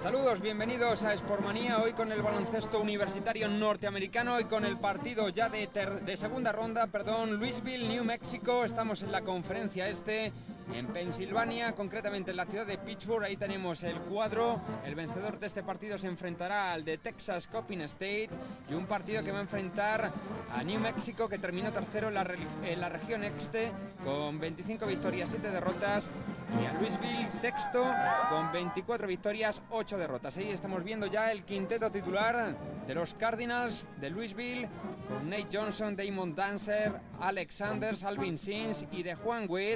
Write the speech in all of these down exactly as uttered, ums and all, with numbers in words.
Saludos, bienvenidos a Sportmanía, hoy con el baloncesto universitario norteamericano y con el partido ya de, ter de segunda ronda, perdón, Louisville, New Mexico. Estamos en la conferencia este, en Pensilvania, concretamente en la ciudad de Pittsburgh. Ahí tenemos el cuadro. El vencedor de este partido se enfrentará al de Texas Coppin State, y un partido que va a enfrentar a New Mexico, que terminó tercero en la, en la región este con veinticinco victorias, siete derrotas, y a Louisville sexto con veinticuatro victorias, ocho derrotas. Ahí estamos viendo ya el quinteto titular de los Cardinals de Louisville, con Nate Johnson, Damon Dancer, Alex Sanders, Alvin Sims y DeJuan Witt.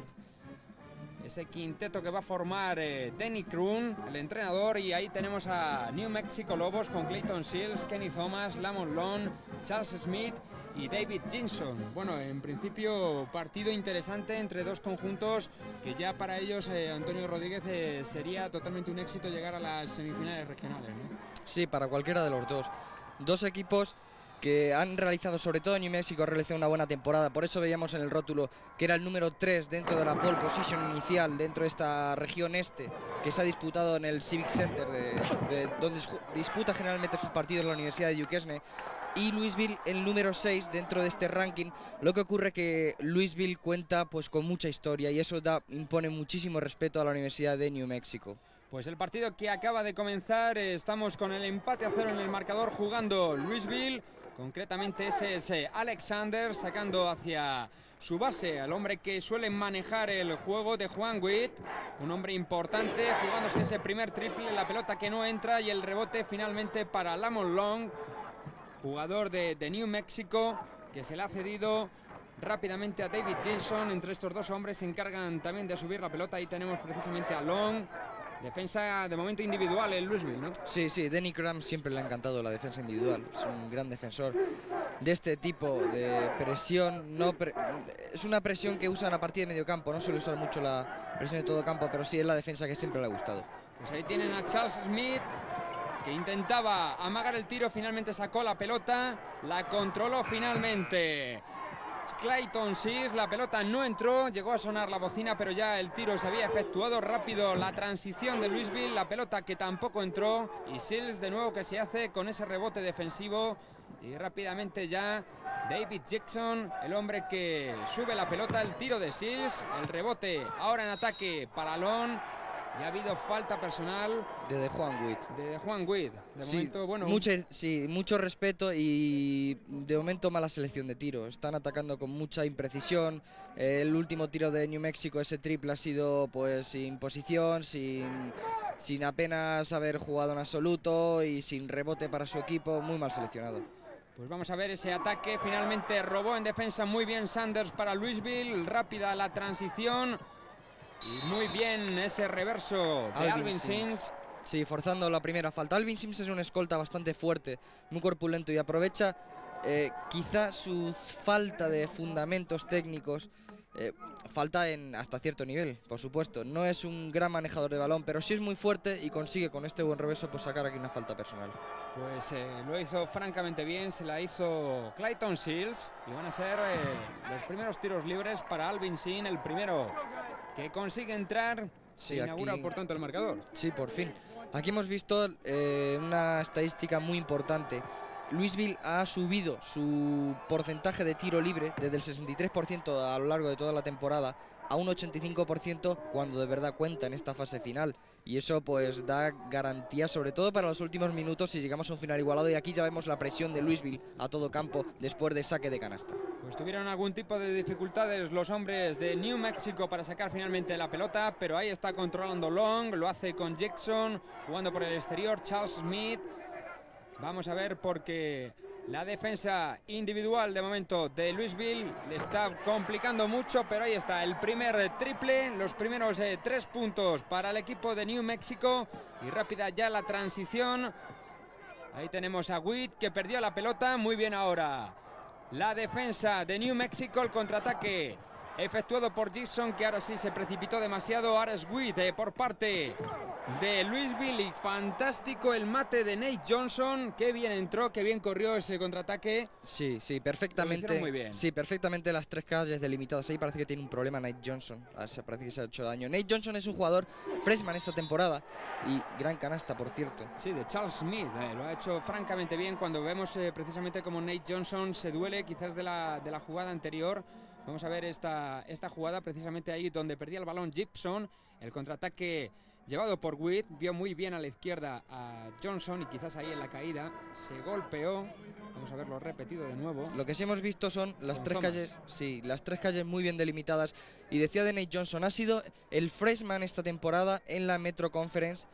Ese quinteto que va a formar eh, Denny Crum, el entrenador, y ahí tenemos a New Mexico Lobos con Clayton Seals, Kenny Thomas, Lamont Long, Charles Smith y David Jinson. Bueno, en principio partido interesante entre dos conjuntos que ya para ellos, eh, Antonio Rodríguez, eh, sería totalmente un éxito llegar a las semifinales regionales, ¿no? Sí, para cualquiera de los dos. Dos equipos que han realizado, sobre todo New Mexico, ha realizado una buena temporada. Por eso veíamos en el rótulo que era el número tres dentro de la pole position inicial dentro de esta región este, que se ha disputado en el Civic Center, de, de, donde disputa generalmente sus partidos la Universidad de Duquesne. Y Louisville el número seis dentro de este ranking. Lo que ocurre que Louisville cuenta pues con mucha historia, y eso da, impone muchísimo respeto a la Universidad de New Mexico. Pues el partido que acaba de comenzar, eh, estamos con el empate a cero en el marcador, jugando Louisville. Concretamente ese es eh, Alex Sanders sacando hacia su base al hombre que suele manejar el juego, de DeJuan Witt, un hombre importante, jugándose ese primer triple, la pelota que no entra, y el rebote finalmente para Lamont Long, jugador de, de New Mexico, que se le ha cedido rápidamente a David Jinson. Entre estos dos hombres se encargan también de subir la pelota. Ahí tenemos precisamente a Long. Defensa de momento individual en Louisville, ¿no? Sí, sí, Denny Crum siempre le ha encantado la defensa individual. Es un gran defensor de este tipo de presión. No pre es una presión que usa en la partida de medio campo. No suele usar mucho la presión de todo campo, pero sí es la defensa que siempre le ha gustado. Pues ahí tienen a Charles Smith, que intentaba amagar el tiro, finalmente sacó la pelota, la controló finalmente Clayton Seals, la pelota no entró, llegó a sonar la bocina, pero ya el tiro se había efectuado. Rápido la transición de Louisville, la pelota que tampoco entró, y Seals de nuevo que se hace con ese rebote defensivo, y rápidamente ya David Jackson, el hombre que sube la pelota, el tiro de Seals, el rebote ahora en ataque para Long. Ya ha habido falta personal de DeJuan Witt. De DeJuan Witt. De sí, momento, bueno. Mucho, sí, mucho respeto, y de momento mala selección de tiro. Están atacando con mucha imprecisión. Eh, el último tiro de New Mexico, ese triple, ha sido pues sin posición, sin, sin apenas haber jugado en absoluto y sin rebote para su equipo. Muy mal seleccionado. Pues vamos a ver ese ataque. Finalmente robó en defensa muy bien Sanders para Louisville. Rápida la transición. Y muy bien ese reverso de Alvin, Alvin Sims. Sims. Sí, forzando la primera falta. Alvin Sims es un escolta bastante fuerte, muy corpulento, y aprovecha eh, quizá su falta de fundamentos técnicos. Eh, falta en hasta cierto nivel, por supuesto. No es un gran manejador de balón, pero sí es muy fuerte y consigue con este buen reverso pues sacar aquí una falta personal. Pues eh, lo hizo francamente bien, se la hizo Clayton Seals, y van a ser eh, los primeros tiros libres para Alvin Sims, el primero que consigue entrar. Sí, se inaugura aquí, por tanto el marcador. Sí, por fin. Aquí hemos visto eh, una estadística muy importante. Louisville ha subido su porcentaje de tiro libre desde el sesenta y tres por ciento a lo largo de toda la temporada a un ochenta y cinco por ciento cuando de verdad cuenta en esta fase final, y eso pues da garantía sobre todo para los últimos minutos si llegamos a un final igualado. Y aquí ya vemos la presión de Louisville a todo campo después de saque de canasta. Pues tuvieron algún tipo de dificultades los hombres de New Mexico para sacar finalmente la pelota, pero ahí está controlando Long, lo hace con Jackson, jugando por el exterior Charles Smith. Vamos a ver, porque la defensa individual de momento de Louisville le está complicando mucho, pero ahí está el primer triple, los primeros eh, tres puntos para el equipo de New Mexico, y rápida ya la transición. Ahí tenemos a Witt, que perdió la pelota. Muy bien ahora la defensa de New Mexico, el contraataque efectuado por Gibson, que ahora sí se precipitó demasiado. Ahora es Witt eh, por parte de Louisville, y fantástico el mate de Nate Johnson. Qué bien entró, qué bien corrió ese contraataque. Sí, sí, perfectamente. Muy bien. Sí, perfectamente las tres calles delimitadas. Ahí parece que tiene un problema Nate Johnson. A ver, parece que se ha hecho daño. Nate Johnson es un jugador freshman esta temporada y gran canasta, por cierto. Sí, de Charles Smith. Eh, lo ha hecho francamente bien. Cuando vemos eh, precisamente como Nate Johnson se duele quizás de la, de la jugada anterior. Vamos a ver esta, esta jugada precisamente ahí donde perdía el balón Gibson. El contraataque llevado por Witt, vio muy bien a la izquierda a Johnson y quizás ahí en la caída se golpeó. Vamos a verlo repetido de nuevo. Lo que sí hemos visto son las tres Thomas. calles, sí, las tres calles muy bien delimitadas. Y decía de Nate Johnson, ha sido el freshman esta temporada en la Metro Conference.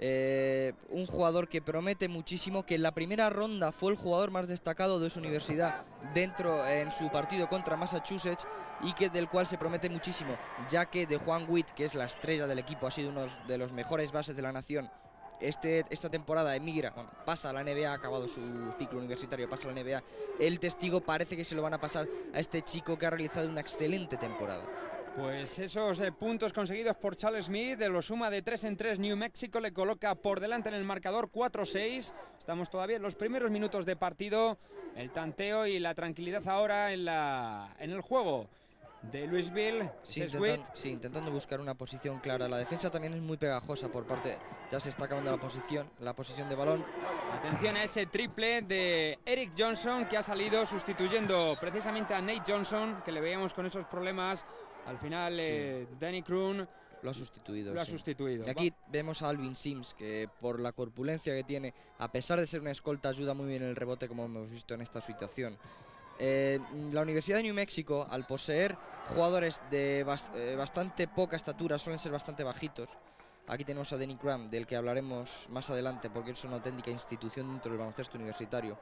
Eh, un jugador que promete muchísimo, que en la primera ronda fue el jugador más destacado de su universidad dentro en su partido contra Massachusetts, y que del cual se promete muchísimo, ya que de Juan Witt, que es la estrella del equipo, ha sido uno de los mejores bases de la nación. Este, esta temporada emigra, bueno, pasa a la N B A, ha acabado su ciclo universitario, pasa a la N B A. El testigo parece que se lo van a pasar a este chico que ha realizado una excelente temporada. Pues esos eh, puntos conseguidos por Charles Smith, de lo suma de tres en tres. New Mexico le coloca por delante en el marcador cuatro seis. Estamos todavía en los primeros minutos de partido. El tanteo y la tranquilidad ahora en, la, en el juego de Louisville. Sí, intentan, sí, intentando buscar una posición clara. La defensa también es muy pegajosa por parte. Ya se está acabando la posición, la posición de balón. Atención a ese triple de Eric Johnson, que ha salido sustituyendo precisamente a Nate Johnson, que le veíamos con esos problemas. Al final, sí. eh, Danny Kroon lo ha sustituido. Lo ha sí. sustituido. Y aquí vemos a Alvin Sims, que por la corpulencia que tiene, a pesar de ser una escolta, ayuda muy bien el rebote, como hemos visto en esta situación. Eh, la Universidad de New Mexico, al poseer jugadores de bast eh, bastante poca estatura, suelen ser bastante bajitos. Aquí tenemos a Denny Cram, del que hablaremos más adelante, porque es una auténtica institución dentro del baloncesto universitario.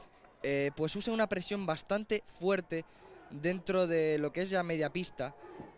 Eh, pues usa una presión bastante fuerte dentro de lo que es ya media pista,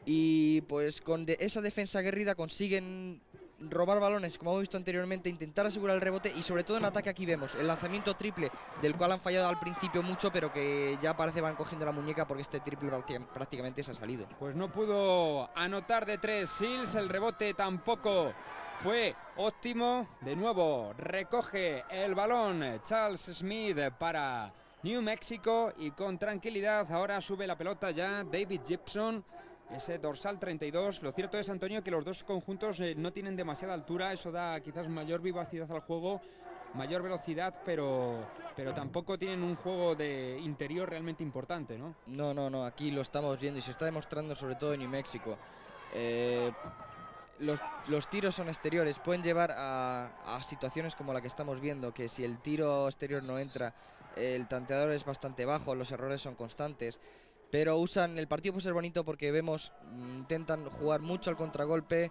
y pues con de esa defensa aguerrida consiguen robar balones, como hemos visto anteriormente, intentar asegurar el rebote, y sobre todo en ataque aquí vemos el lanzamiento triple, del cual han fallado al principio mucho, pero que ya parece van cogiendo la muñeca, porque este triple prácticamente se ha salido. Pues no pudo anotar de tres Sills, el rebote tampoco fue óptimo. De nuevo recoge el balón Charles Smith para New Mexico, y con tranquilidad ahora sube la pelota ya David Gibson, ese dorsal treinta y dos. Lo cierto es, Antonio, que los dos conjuntos eh, no tienen demasiada altura. Eso da quizás mayor vivacidad al juego, mayor velocidad, pero, pero tampoco tienen un juego de interior realmente importante, ¿no? No, no, no, aquí lo estamos viendo y se está demostrando sobre todo en New Mexico. Eh, los, los tiros son exteriores, pueden llevar a, a situaciones como la que estamos viendo, que si el tiro exterior no entra, el tanteador es bastante bajo, los errores son constantes. Pero usan, el partido puede ser bonito porque vemos, intentan jugar mucho al contragolpe,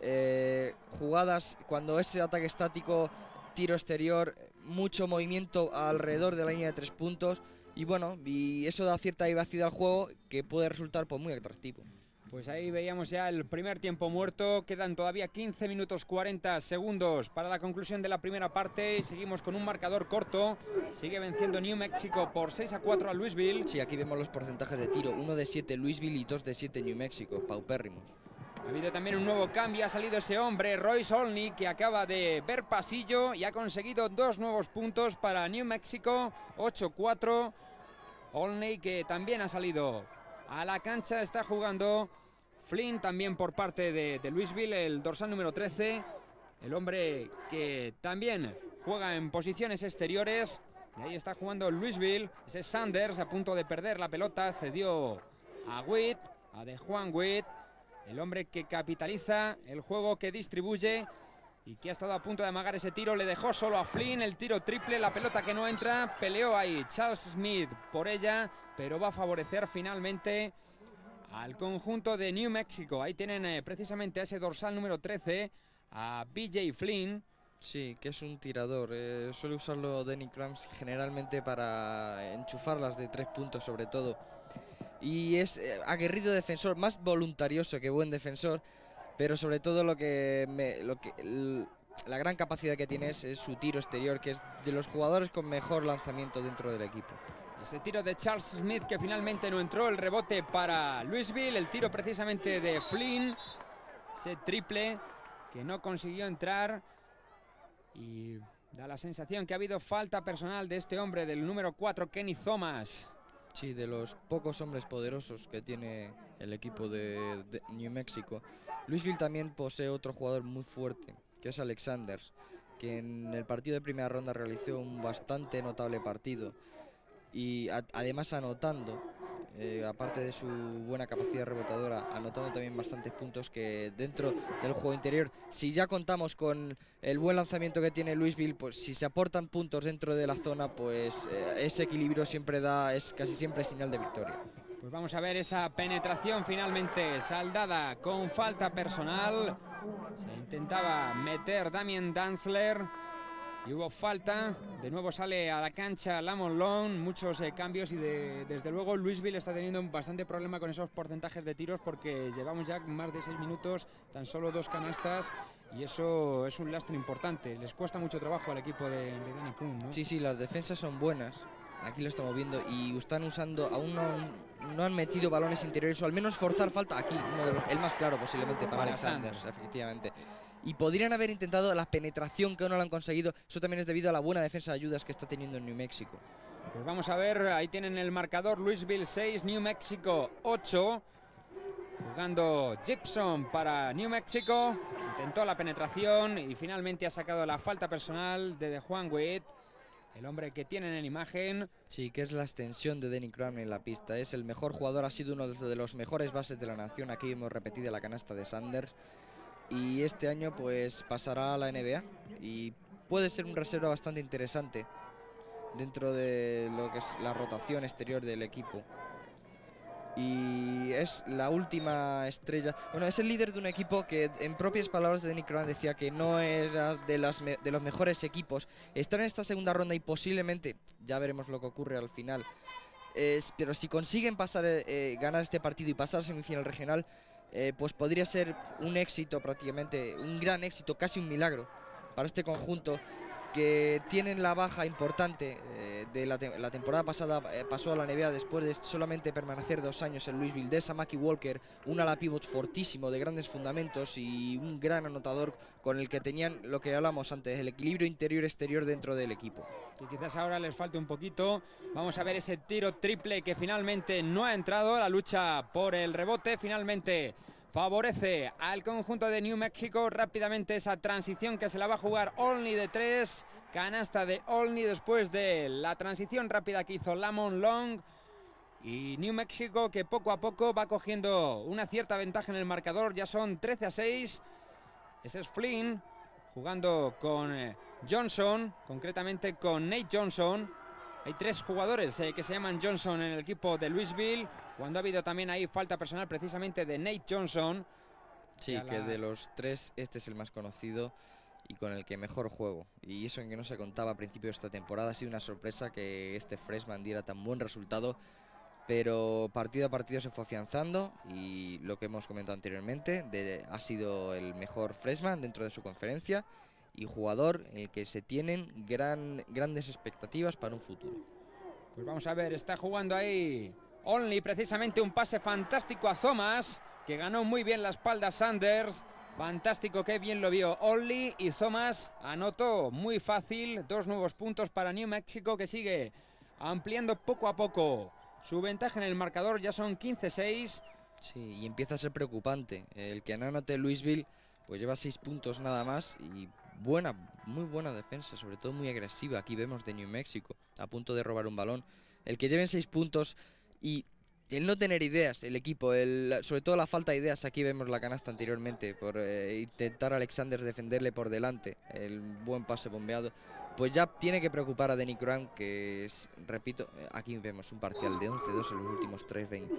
eh, jugadas cuando ese ataque estático, tiro exterior, mucho movimiento alrededor de la línea de tres puntos, y bueno, y eso da cierta vivacidad al juego que puede resultar pues, muy atractivo. Pues ahí veíamos ya el primer tiempo muerto. Quedan todavía quince minutos cuarenta segundos para la conclusión de la primera parte, y seguimos con un marcador corto. Sigue venciendo New Mexico por seis a cuatro a Louisville. Sí, aquí vemos los porcentajes de tiro, uno de siete Louisville y dos de siete New Mexico, paupérrimos. Ha habido también un nuevo cambio, ha salido ese hombre, Royce Olney, que acaba de ver pasillo y ha conseguido dos nuevos puntos para New Mexico, ocho cuatro. Olney, que también ha salido a la cancha, está jugando Flynn también por parte de, de Louisville, el dorsal número trece, el hombre que también juega en posiciones exteriores. Y ahí está jugando Louisville, ese Sanders a punto de perder la pelota, cedió a Witt, a De Juan Witt, el hombre que capitaliza el juego, que distribuye y que ha estado a punto de amagar ese tiro. Le dejó solo a Flynn, el tiro triple, la pelota que no entra, peleó ahí Charles Smith por ella, pero va a favorecer finalmente al conjunto de New Mexico. Ahí tienen eh, precisamente a ese dorsal número trece, a B J Flynn. Sí, que es un tirador, eh, suele usarlo Denny Krams generalmente para enchufarlas de tres puntos sobre todo. Y es eh, aguerrido defensor, más voluntarioso que buen defensor, pero sobre todo lo que, me, lo que el, la gran capacidad que tiene es, es su tiro exterior, que es de los jugadores con mejor lanzamiento dentro del equipo. Ese tiro de Charles Smith que finalmente no entró, el rebote para Louisville, el tiro precisamente de Flynn, ese triple que no consiguió entrar y da la sensación que ha habido falta personal de este hombre, del número cuatro, Kenny Thomas. Sí, de los pocos hombres poderosos que tiene el equipo de, de New Mexico. Louisville también posee otro jugador muy fuerte, que es Alexander, que en el partido de primera ronda realizó un bastante notable partido. Y a, además anotando, eh, aparte de su buena capacidad rebotadora, anotando también bastantes puntos que dentro del juego interior, si ya contamos con el buen lanzamiento que tiene Louisville, pues si se aportan puntos dentro de la zona, pues eh, ese equilibrio siempre da, es casi siempre señal de victoria. Pues vamos a ver esa penetración finalmente saldada con falta personal. Se intentaba meter Damien Dantzler y hubo falta. De nuevo sale a la cancha Lamont Long, muchos eh, cambios y de, desde luego Louisville está teniendo un bastante problema con esos porcentajes de tiros porque llevamos ya más de seis minutos, tan solo dos canastas y eso es un lastre importante. Les cuesta mucho trabajo al equipo de, de Danny Crum, ¿no? Sí, sí, las defensas son buenas. Aquí lo estamos viendo y están usando, aún no, no han metido balones interiores o al menos forzar falta. Aquí, uno de los, el más claro posiblemente para, para Alexander, Sanders. Efectivamente. Y podrían haber intentado la penetración que aún no lo han conseguido. Eso también es debido a la buena defensa de ayudas que está teniendo en New Mexico. Pues vamos a ver, ahí tienen el marcador, Louisville seis, New Mexico ocho. Jugando Gibson para New Mexico. Intentó la penetración y finalmente ha sacado la falta personal de Juan Witt. El hombre que tienen en imagen. Sí, que es la extensión de Denny Crum en la pista. Es el mejor jugador, ha sido uno de los mejores bases de la nación. Aquí hemos repetido la canasta de Sanders. Y este año pues pasará a la N B A. Y puede ser un reserva bastante interesante dentro de lo que es la rotación exterior del equipo. Y es la última estrella. Bueno, es el líder de un equipo que en propias palabras de Denny Crum decía que no era de, las me de los mejores equipos. Están en esta segunda ronda y posiblemente, ya veremos lo que ocurre al final, es, pero si consiguen pasar, eh, ganar este partido y pasar a semifinal regional, eh, pues podría ser un éxito prácticamente, un gran éxito, casi un milagro para este conjunto, que tienen la baja importante eh, de la, te la temporada pasada, eh, pasó a la N B A después de solamente permanecer dos años en Louisville, de Samaki Walker, un ala pivot fortísimo de grandes fundamentos y un gran anotador con el que tenían lo que hablamos antes, el equilibrio interior-exterior dentro del equipo. Y quizás ahora les falte un poquito. Vamos a ver ese tiro triple que finalmente no ha entrado, la lucha por el rebote finalmente favorece al conjunto de New Mexico. Rápidamente esa transición que se la va a jugar Olney de tres. Canasta de Olney después de la transición rápida que hizo Lamont Long. Y New Mexico que poco a poco va cogiendo una cierta ventaja en el marcador. Ya son trece a seis. Ese es Flynn jugando con Johnson, concretamente con Nate Johnson. Hay tres jugadores eh, que se llaman Johnson en el equipo de Louisville, cuando ha habido también ahí falta personal precisamente de Nate Johnson. Sí, que la... de los tres este es el más conocido y con el que mejor juego. Y eso en que no se contaba a principio de esta temporada. Ha sido una sorpresa que este freshman diera tan buen resultado, pero partido a partido se fue afianzando y lo que hemos comentado anteriormente, de, ha sido el mejor freshman dentro de su conferencia y jugador en el que se tienen gran, grandes expectativas para un futuro. Pues vamos a ver, está jugando ahí Olney, precisamente un pase fantástico a Thomas, que ganó muy bien la espalda Sanders. Fantástico, qué bien lo vio Olney, y Thomas anotó muy fácil. Dos nuevos puntos para New Mexico, que sigue ampliando poco a poco su ventaja en el marcador. Ya son quince a seis. Sí, y empieza a ser preocupante. El que no anote Louisville pues lleva seis puntos nada más y buena, muy buena defensa, sobre todo muy agresiva. Aquí vemos de New Mexico a punto de robar un balón. El que lleven seis puntos y el no tener ideas, el equipo, el, sobre todo la falta de ideas. Aquí vemos la canasta anteriormente por eh, intentar a Alexander defenderle por delante, el buen pase bombeado. Pues ya tiene que preocupar a Denny Crum, que es, repito, aquí vemos un parcial de once a dos en los últimos tres veinte.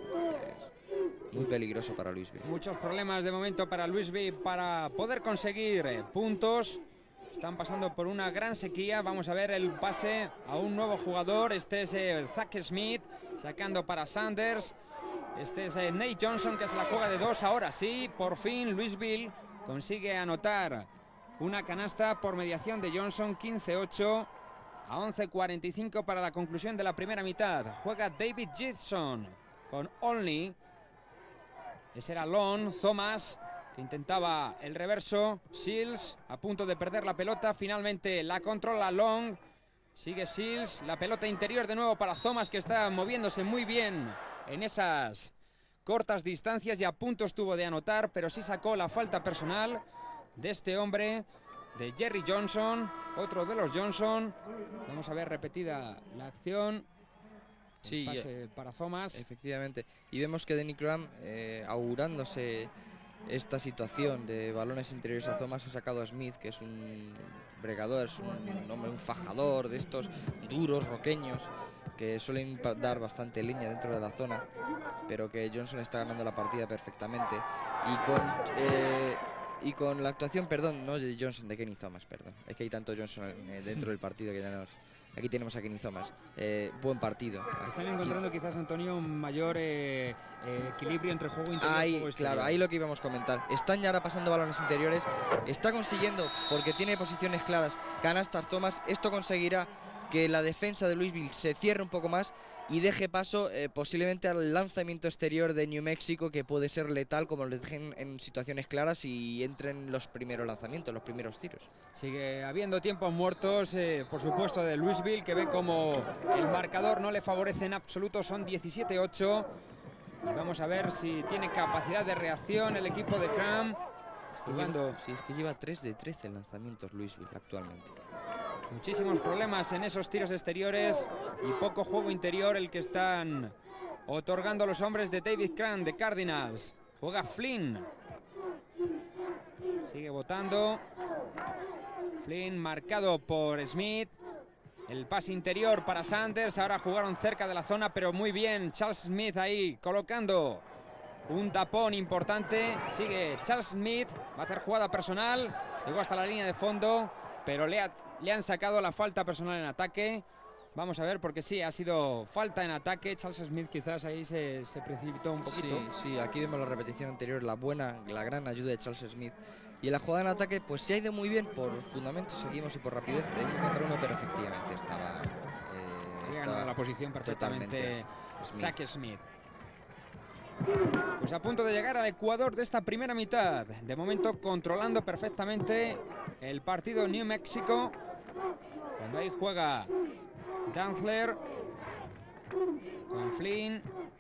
Es muy peligroso para Louisville. Muchos problemas de momento para Louisville para poder conseguir eh, puntos. Están pasando por una gran sequía. Vamos a ver el pase a un nuevo jugador. Este es eh, Zach Smith sacando para Sanders. Este es eh, Nate Johnson, que se la juega de dos. Ahora sí, por fin Louisville consigue anotar una canasta por mediación de Johnson. quince a ocho. a once cuarenta y cinco para la conclusión de la primera mitad. Juega David Gibson con Only. Ese era Long. Thomas, que intentaba el reverso. Shields a punto de perder la pelota. Finalmente la controla Long. Sigue Shields. La pelota interior de nuevo para Thomas, que está moviéndose muy bien en esas cortas distancias y a punto estuvo de anotar, pero sí sacó la falta personal de este hombre, de Jerry Johnson, otro de los Johnson. Vamos a ver repetida la acción. El sí, pase para Thomas. Efectivamente. Y vemos que Denny Crum, eh, augurándose esta situación de balones interiores a Thomas, ha sacado a Smith, que es un bregador, es un hombre, un fajador de estos duros, roqueños, que suelen dar bastante línea dentro de la zona, pero que Johnson está ganando la partida perfectamente. Y con eh, y con la actuación, perdón, no de Johnson, de Kenny Thomas, perdón. Es que hay tanto Johnson eh, dentro del partido que ya nos... Aquí tenemos a Kenny Thomas. Eh, buen partido. Están encontrando Aquí, quizás, Antonio, un mayor eh, eh, equilibrio entre juego interior ahí, y juego exterior. Claro, ahí lo que íbamos a comentar. Están ya ahora pasando balones interiores. Está consiguiendo, porque tiene posiciones claras, canastas Thomas. Esto conseguirá que la defensa de Louisville se cierre un poco más y deje paso eh, posiblemente al lanzamiento exterior de New Mexico, que puede ser letal, como lo dejen en situaciones claras y entren los primeros lanzamientos, los primeros tiros. Sigue habiendo tiempos muertos, eh, por supuesto, de Louisville, que ve como el marcador no le favorece en absoluto. Son diecisiete ocho. Y vamos a ver si tiene capacidad de reacción el equipo de Crum. Es que Jugando. lleva, sí, es que lleva tres de trece lanzamientos Louisville actualmente. Muchísimos problemas en esos tiros exteriores y poco juego interior el que están otorgando los hombres de David Crum de Cardinals. Juega Flynn. Sigue votando. Flynn marcado por Smith. El pase interior para Sanders. Ahora jugaron cerca de la zona, pero muy bien Charles Smith ahí colocando un tapón importante. Sigue Charles Smith. Va a hacer jugada personal. Llegó hasta la línea de fondo, pero le, ha, le han sacado la falta personal en ataque. Vamos a ver, porque sí, ha sido falta en ataque. Charles Smith quizás ahí se, se precipitó un poquito. Sí, sí, aquí vemos la repetición anterior, la buena, la gran ayuda de Charles Smith. Y en la jugada en ataque, pues se ha ido muy bien por fundamentos, seguimos, y por rapidez de uno contra uno, pero efectivamente estaba... Eh, Había ganado la posición perfectamente Smith. Zach Smith. Pues a punto de llegar al Ecuador de esta primera mitad. De momento controlando perfectamente el partido New Mexico. Cuando ahí juega Dantzler con Flynn.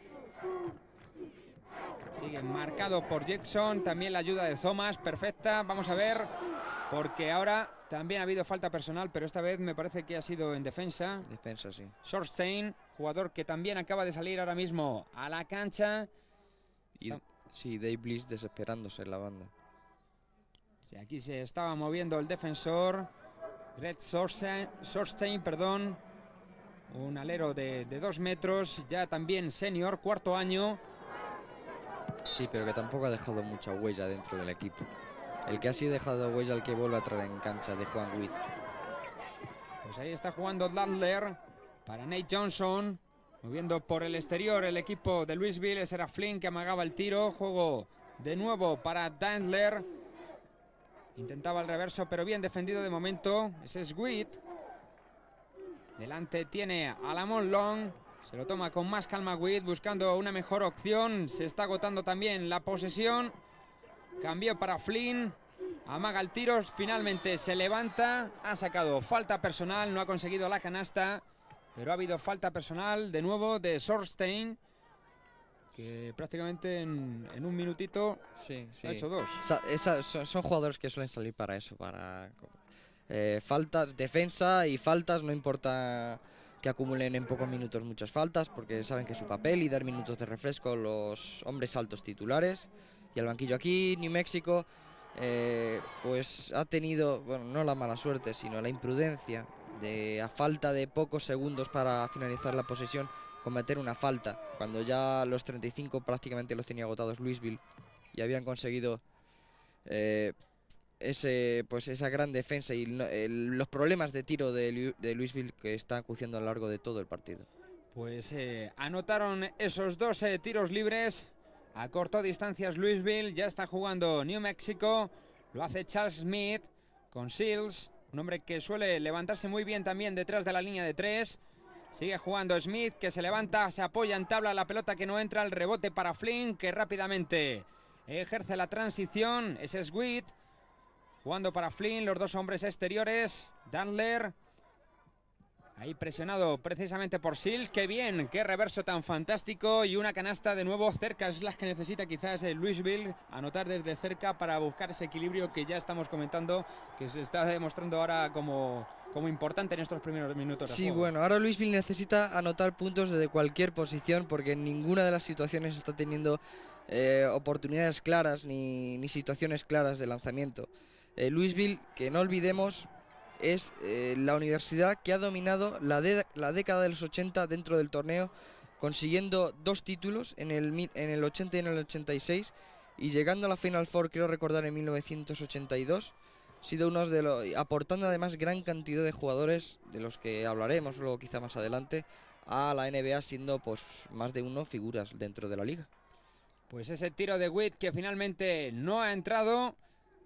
Sigue marcado por Gibson. También la ayuda de Thomas, perfecta. Vamos a ver, porque ahora también ha habido falta personal, pero esta vez me parece que ha sido en defensa. Defensa, sí. Shorstein, jugador que también acaba de salir ahora mismo a la cancha. Y, sí, Dave Bliss desesperándose en la banda. Sí, aquí se estaba moviendo el defensor. Greg Shorstein, Shorstein, perdón. Un alero de, de dos metros, ya también senior, cuarto año. Sí, pero que tampoco ha dejado mucha huella dentro del equipo. El que ha sido dejado huella, el que vuelve a traer en cancha, de Juan Witt. Pues ahí está jugando Dantzler para Nate Johnson. Moviendo por el exterior el equipo de Louisville. Ese era Flynn que amagaba el tiro. Juego de nuevo para Dantzler. Intentaba el reverso, pero bien defendido de momento. Ese es Witt. Delante tiene a Lamont Long. Se lo toma con más calma Witt, buscando una mejor opción. Se está agotando también la posesión. Cambió para Flynn. Amaga el tiro. Finalmente se levanta. Ha sacado falta personal. No ha conseguido la canasta. Pero ha habido falta personal de nuevo de Shorstein, que prácticamente en, en un minutito sí, sí. ha hecho dos. Esa, esa, son, son jugadores que suelen salir para eso, para eh, faltas, defensa y faltas. No importa que acumulen en pocos minutos muchas faltas, porque saben que es su papel, y dar minutos de refresco los hombres altos titulares. Y el banquillo aquí, New Mexico, eh, pues ha tenido, bueno, no la mala suerte, sino la imprudencia de, a falta de pocos segundos para finalizar la posesión, cometer una falta, cuando ya los treinta y cinco prácticamente los tenía agotados Louisville y habían conseguido eh, ese, pues esa gran defensa y el, los problemas de tiro de, de Louisville que está acuciando a lo largo de todo el partido. Pues eh, anotaron esos dos eh, tiros libres, acortó distancias Louisville, ya está jugando New Mexico, lo hace Charles Smith con Shields. Un hombre que suele levantarse muy bien también detrás de la línea de tres. Sigue jugando Smith, que se levanta, se apoya en tabla, la pelota que no entra, el rebote para Flynn, que rápidamente ejerce la transición. Ese es Witt, jugando para Flynn, los dos hombres exteriores. Dandler, ahí presionado precisamente por Sills. Qué bien, qué reverso tan fantástico. Y una canasta de nuevo cerca, es la que necesita quizás el Louisville, anotar desde cerca para buscar ese equilibrio que ya estamos comentando, que se está demostrando ahora como, como importante en estos primeros minutos de Sí, juego. bueno, ahora Louisville necesita anotar puntos desde cualquier posición, porque en ninguna de las situaciones está teniendo eh, oportunidades claras ni, ni situaciones claras de lanzamiento. Eh, Louisville, que no olvidemos, es eh, la universidad que ha dominado la, de la década de los ochenta dentro del torneo, consiguiendo dos títulos en el, en el ochenta y en el ochenta y seis, y llegando a la Final Four, quiero recordar, en mil novecientos ochenta y dos, sido uno de los, aportando además gran cantidad de jugadores, de los que hablaremos luego quizá más adelante, a la N B A, siendo pues más de uno figuras dentro de la liga. Pues ese tiro de Witt que finalmente no ha entrado.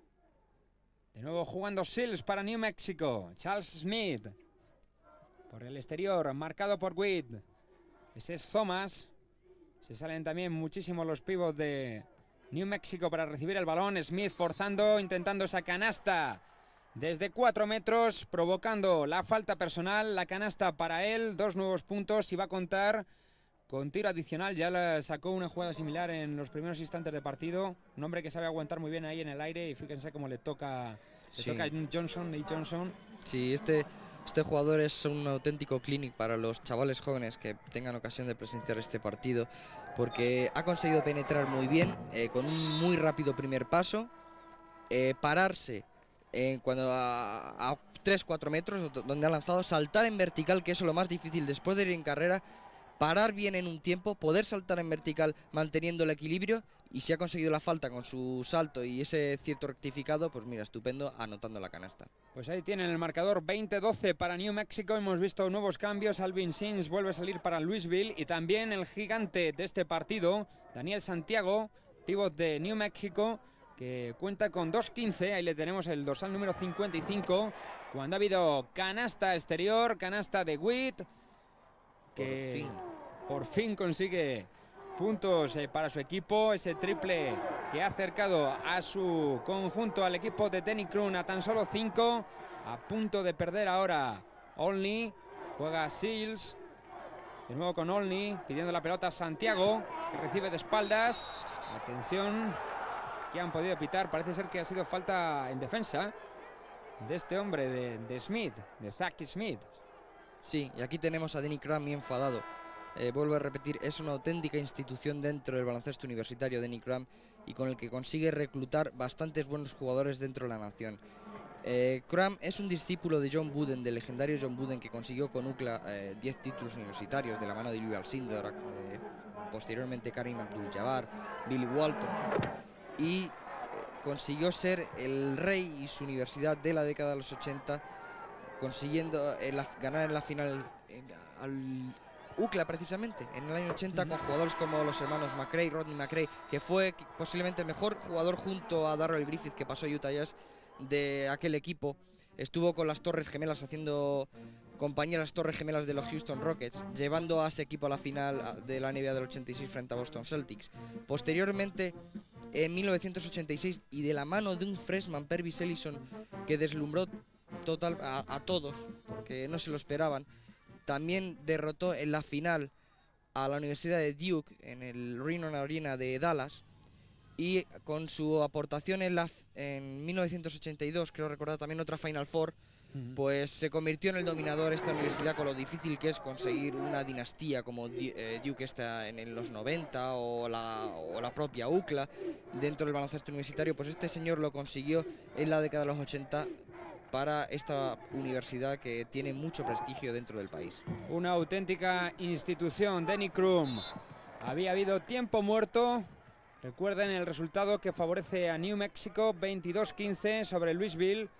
De nuevo jugando Sills para New Mexico. Charles Smith por el exterior, marcado por Witt. Ese es Thomas. Se salen también muchísimo los pivots de New Mexico para recibir el balón. Smith forzando, intentando esa canasta desde cuatro metros, provocando la falta personal. La canasta para él, dos nuevos puntos y va a contar con tiro adicional. Ya la sacó una jugada similar en los primeros instantes de partido. Un hombre que sabe aguantar muy bien ahí en el aire, y fíjense cómo le toca, le Sí. toca a Johnson y Johnson. Sí, este, este jugador es un auténtico clinic para los chavales jóvenes que tengan ocasión de presenciar este partido, porque ha conseguido penetrar muy bien, eh, con un muy rápido primer paso, eh, pararse eh, cuando a, a tres cuatro metros donde ha lanzado, saltar en vertical, que es lo más difícil después de ir en carrera, parar bien en un tiempo, poder saltar en vertical manteniendo el equilibrio, y si ha conseguido la falta con su salto y ese cierto rectificado, pues mira, estupendo, anotando la canasta. Pues ahí tienen el marcador veinte doce para New Mexico. Hemos visto nuevos cambios. Alvin Sims vuelve a salir para Louisville, y también el gigante de este partido, Daniel Santiago, pívot de New Mexico, que cuenta con dos quince. Ahí le tenemos el dorsal número cincuenta y cinco, cuando ha habido canasta exterior, canasta de Witt, que Por fin. por fin consigue puntos eh, para su equipo. Ese triple que ha acercado a su conjunto, al equipo de Denny Crum, a tan solo cinco. A punto de perder ahora Olney. Juega Sills. De nuevo con Olney, pidiendo la pelota a Santiago, que recibe de espaldas. Atención, que han podido pitar. Parece ser que ha sido falta en defensa de este hombre, de, de Smith, de Zach Smith. Sí, y aquí tenemos a Denny Crum muy enfadado. Eh, vuelvo a repetir, es una auténtica institución dentro del baloncesto universitario, Denny Crum, y con el que consigue reclutar bastantes buenos jugadores dentro de la nación. Eh, Crum es un discípulo de John Wooden, del legendario John Wooden, que consiguió con U C L A eh, diez títulos universitarios de la mano de Louis Alcindor, eh, posteriormente Karim Abdul-Jabbar, Billy Walton, y eh, consiguió ser el rey y su universidad de la década de los ochenta, consiguiendo en la, ganar en la final en, al U C L A precisamente en el año ochenta, con jugadores como los hermanos McRae, Rodney McRae, que fue posiblemente el mejor jugador junto a Darrell Griffith que pasó a Utah Jazz de aquel equipo. Estuvo con las Torres Gemelas haciendo compañía a las Torres Gemelas de los Houston Rockets, llevando a ese equipo a la final de la N B A del ochenta y seis frente a Boston Celtics. Posteriormente, en mil novecientos ochenta y seis, y de la mano de un freshman, Pervis Ellison, que deslumbró total a, a todos, porque no se lo esperaban, también derrotó en la final a la Universidad de Duke en el Reynolds Arena de Dallas, y con su aportación en, la, en mil novecientos ochenta y dos, creo recordar también otra Final Four, pues se convirtió en el dominador esta universidad, con lo difícil que es conseguir una dinastía como Duke está en los noventa, o la, o la propia U C L A dentro del baloncesto universitario. Pues este señor lo consiguió en la década de los ochenta para esta universidad que tiene mucho prestigio dentro del país. Una auténtica institución, Denny Crum. Había habido tiempo muerto. Recuerden el resultado que favorece a New Mexico, veintidós quince sobre Louisville.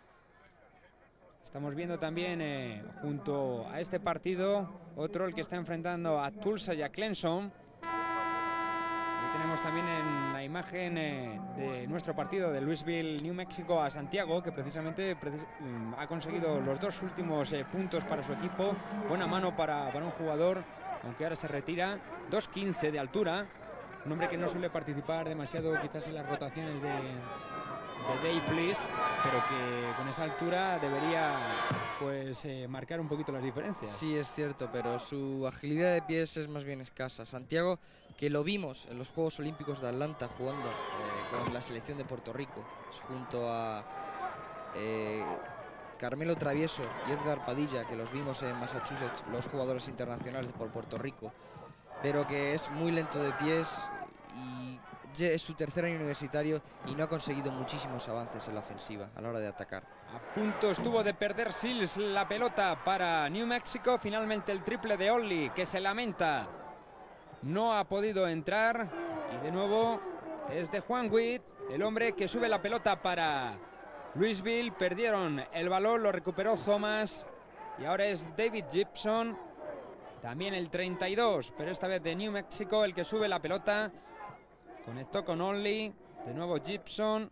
Estamos viendo también eh, junto a este partido otro, el que está enfrentando a Tulsa y a Clemson. Tenemos también en la imagen eh, de nuestro partido de Louisville, New Mexico, a Santiago, que precisamente precis ha conseguido los dos últimos eh, puntos para su equipo. Buena mano para, para un jugador, aunque ahora se retira. dos quince de altura, un hombre que no suele participar demasiado quizás en las rotaciones de, de Dave Bliss, pero que con esa altura debería pues eh, marcar un poquito las diferencias. Sí, es cierto, pero su agilidad de pies es más bien escasa. Santiago, que lo vimos en los Juegos Olímpicos de Atlanta jugando eh, con la selección de Puerto Rico, junto a eh, Carmelo Travieso y Edgar Padilla, que los vimos en Massachusetts, los jugadores internacionales por Puerto Rico, pero que es muy lento de pies y es su tercer año universitario y no ha conseguido muchísimos avances en la ofensiva a la hora de atacar. A punto estuvo de perder Sills la pelota para New Mexico. Finalmente el triple de Only, que se lamenta. No ha podido entrar. Y de nuevo es de Juan Witt, el hombre que sube la pelota para Louisville. Perdieron el balón, lo recuperó Thomas. Y ahora es David Gibson. También el treinta y dos, pero esta vez de New Mexico, el que sube la pelota. Conectó con Only. De nuevo Gibson.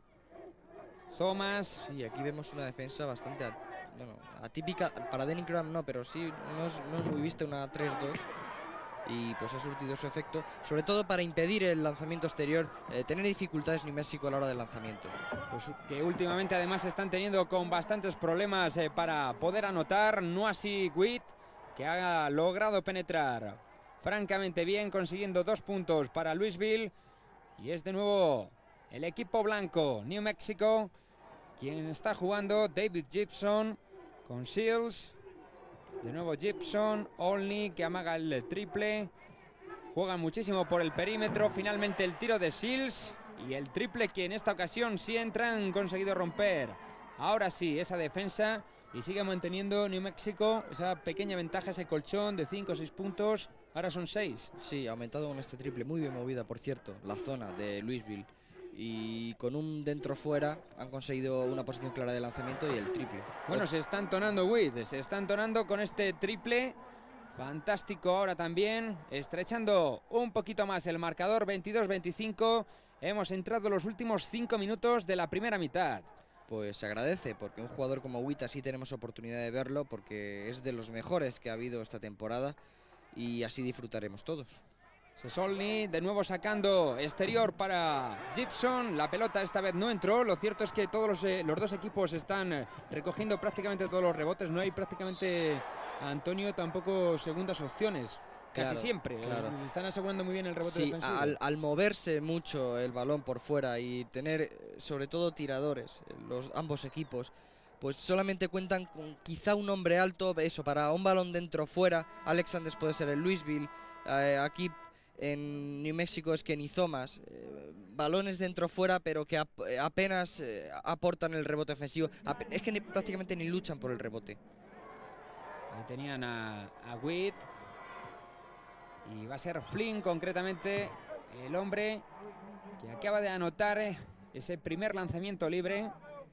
Thomas. Sí, aquí vemos una defensa bastante at bueno, atípica. Para Denny Graham no, pero sí, no es, no es muy vista, una tres dos. Y pues ha surtido su efecto, sobre todo para impedir el lanzamiento exterior, eh, tener dificultades New Mexico a la hora del lanzamiento. Pues que últimamente además están teniendo con bastantes problemas eh, para poder anotar. No así Witt, que ha logrado penetrar francamente bien, consiguiendo dos puntos para Louisville. Y es de nuevo el equipo blanco, New Mexico, quien está jugando. David Gibson con Sills. De nuevo Gibson, Only, que amaga el triple. Juegan muchísimo por el perímetro. Finalmente el tiro de Sills. Y el triple que en esta ocasión sí entran, han conseguido romper. Ahora sí, esa defensa. Y sigue manteniendo New Mexico esa pequeña ventaja, ese colchón de cinco o seis puntos. Ahora son seis. Sí, ha aumentado con este triple. Muy bien movida, por cierto, la zona de Louisville. Y con un dentro-fuera han conseguido una posición clara de lanzamiento y el triple. Bueno, se está entonando Witt, se está entonando con este triple. Fantástico ahora también, estrechando un poquito más el marcador, veintidós veinticinco. Hemos entrado los últimos cinco minutos de la primera mitad. Pues se agradece, porque un jugador como Witt así tenemos oportunidad de verlo, porque es de los mejores que ha habido esta temporada y así disfrutaremos todos. Sesolny de nuevo sacando exterior para Gibson. La pelota esta vez no entró. Lo cierto es que todos los, eh, los dos equipos están eh, recogiendo prácticamente todos los rebotes. No hay prácticamente, Antonio, tampoco segundas opciones. Casi Claro, siempre. claro. Eh, están asegurando muy bien el rebote Sí, defensivo. al, al moverse mucho el balón por fuera y tener eh, sobre todo tiradores, eh, los ambos equipos, pues solamente cuentan con quizá un hombre alto. Eso, para un balón dentro fuera, Alex Sanders puede ser el Louisville. Eh, aquí en New Mexico es Kenny Thomas, eh, balones dentro fuera, pero que ap apenas eh, aportan el rebote ofensivo. Ap es que ni, prácticamente ni luchan por el rebote. Ahí tenían a, a Witt. Y va a ser Flynn, concretamente, el hombre que acaba de anotar ese primer lanzamiento libre.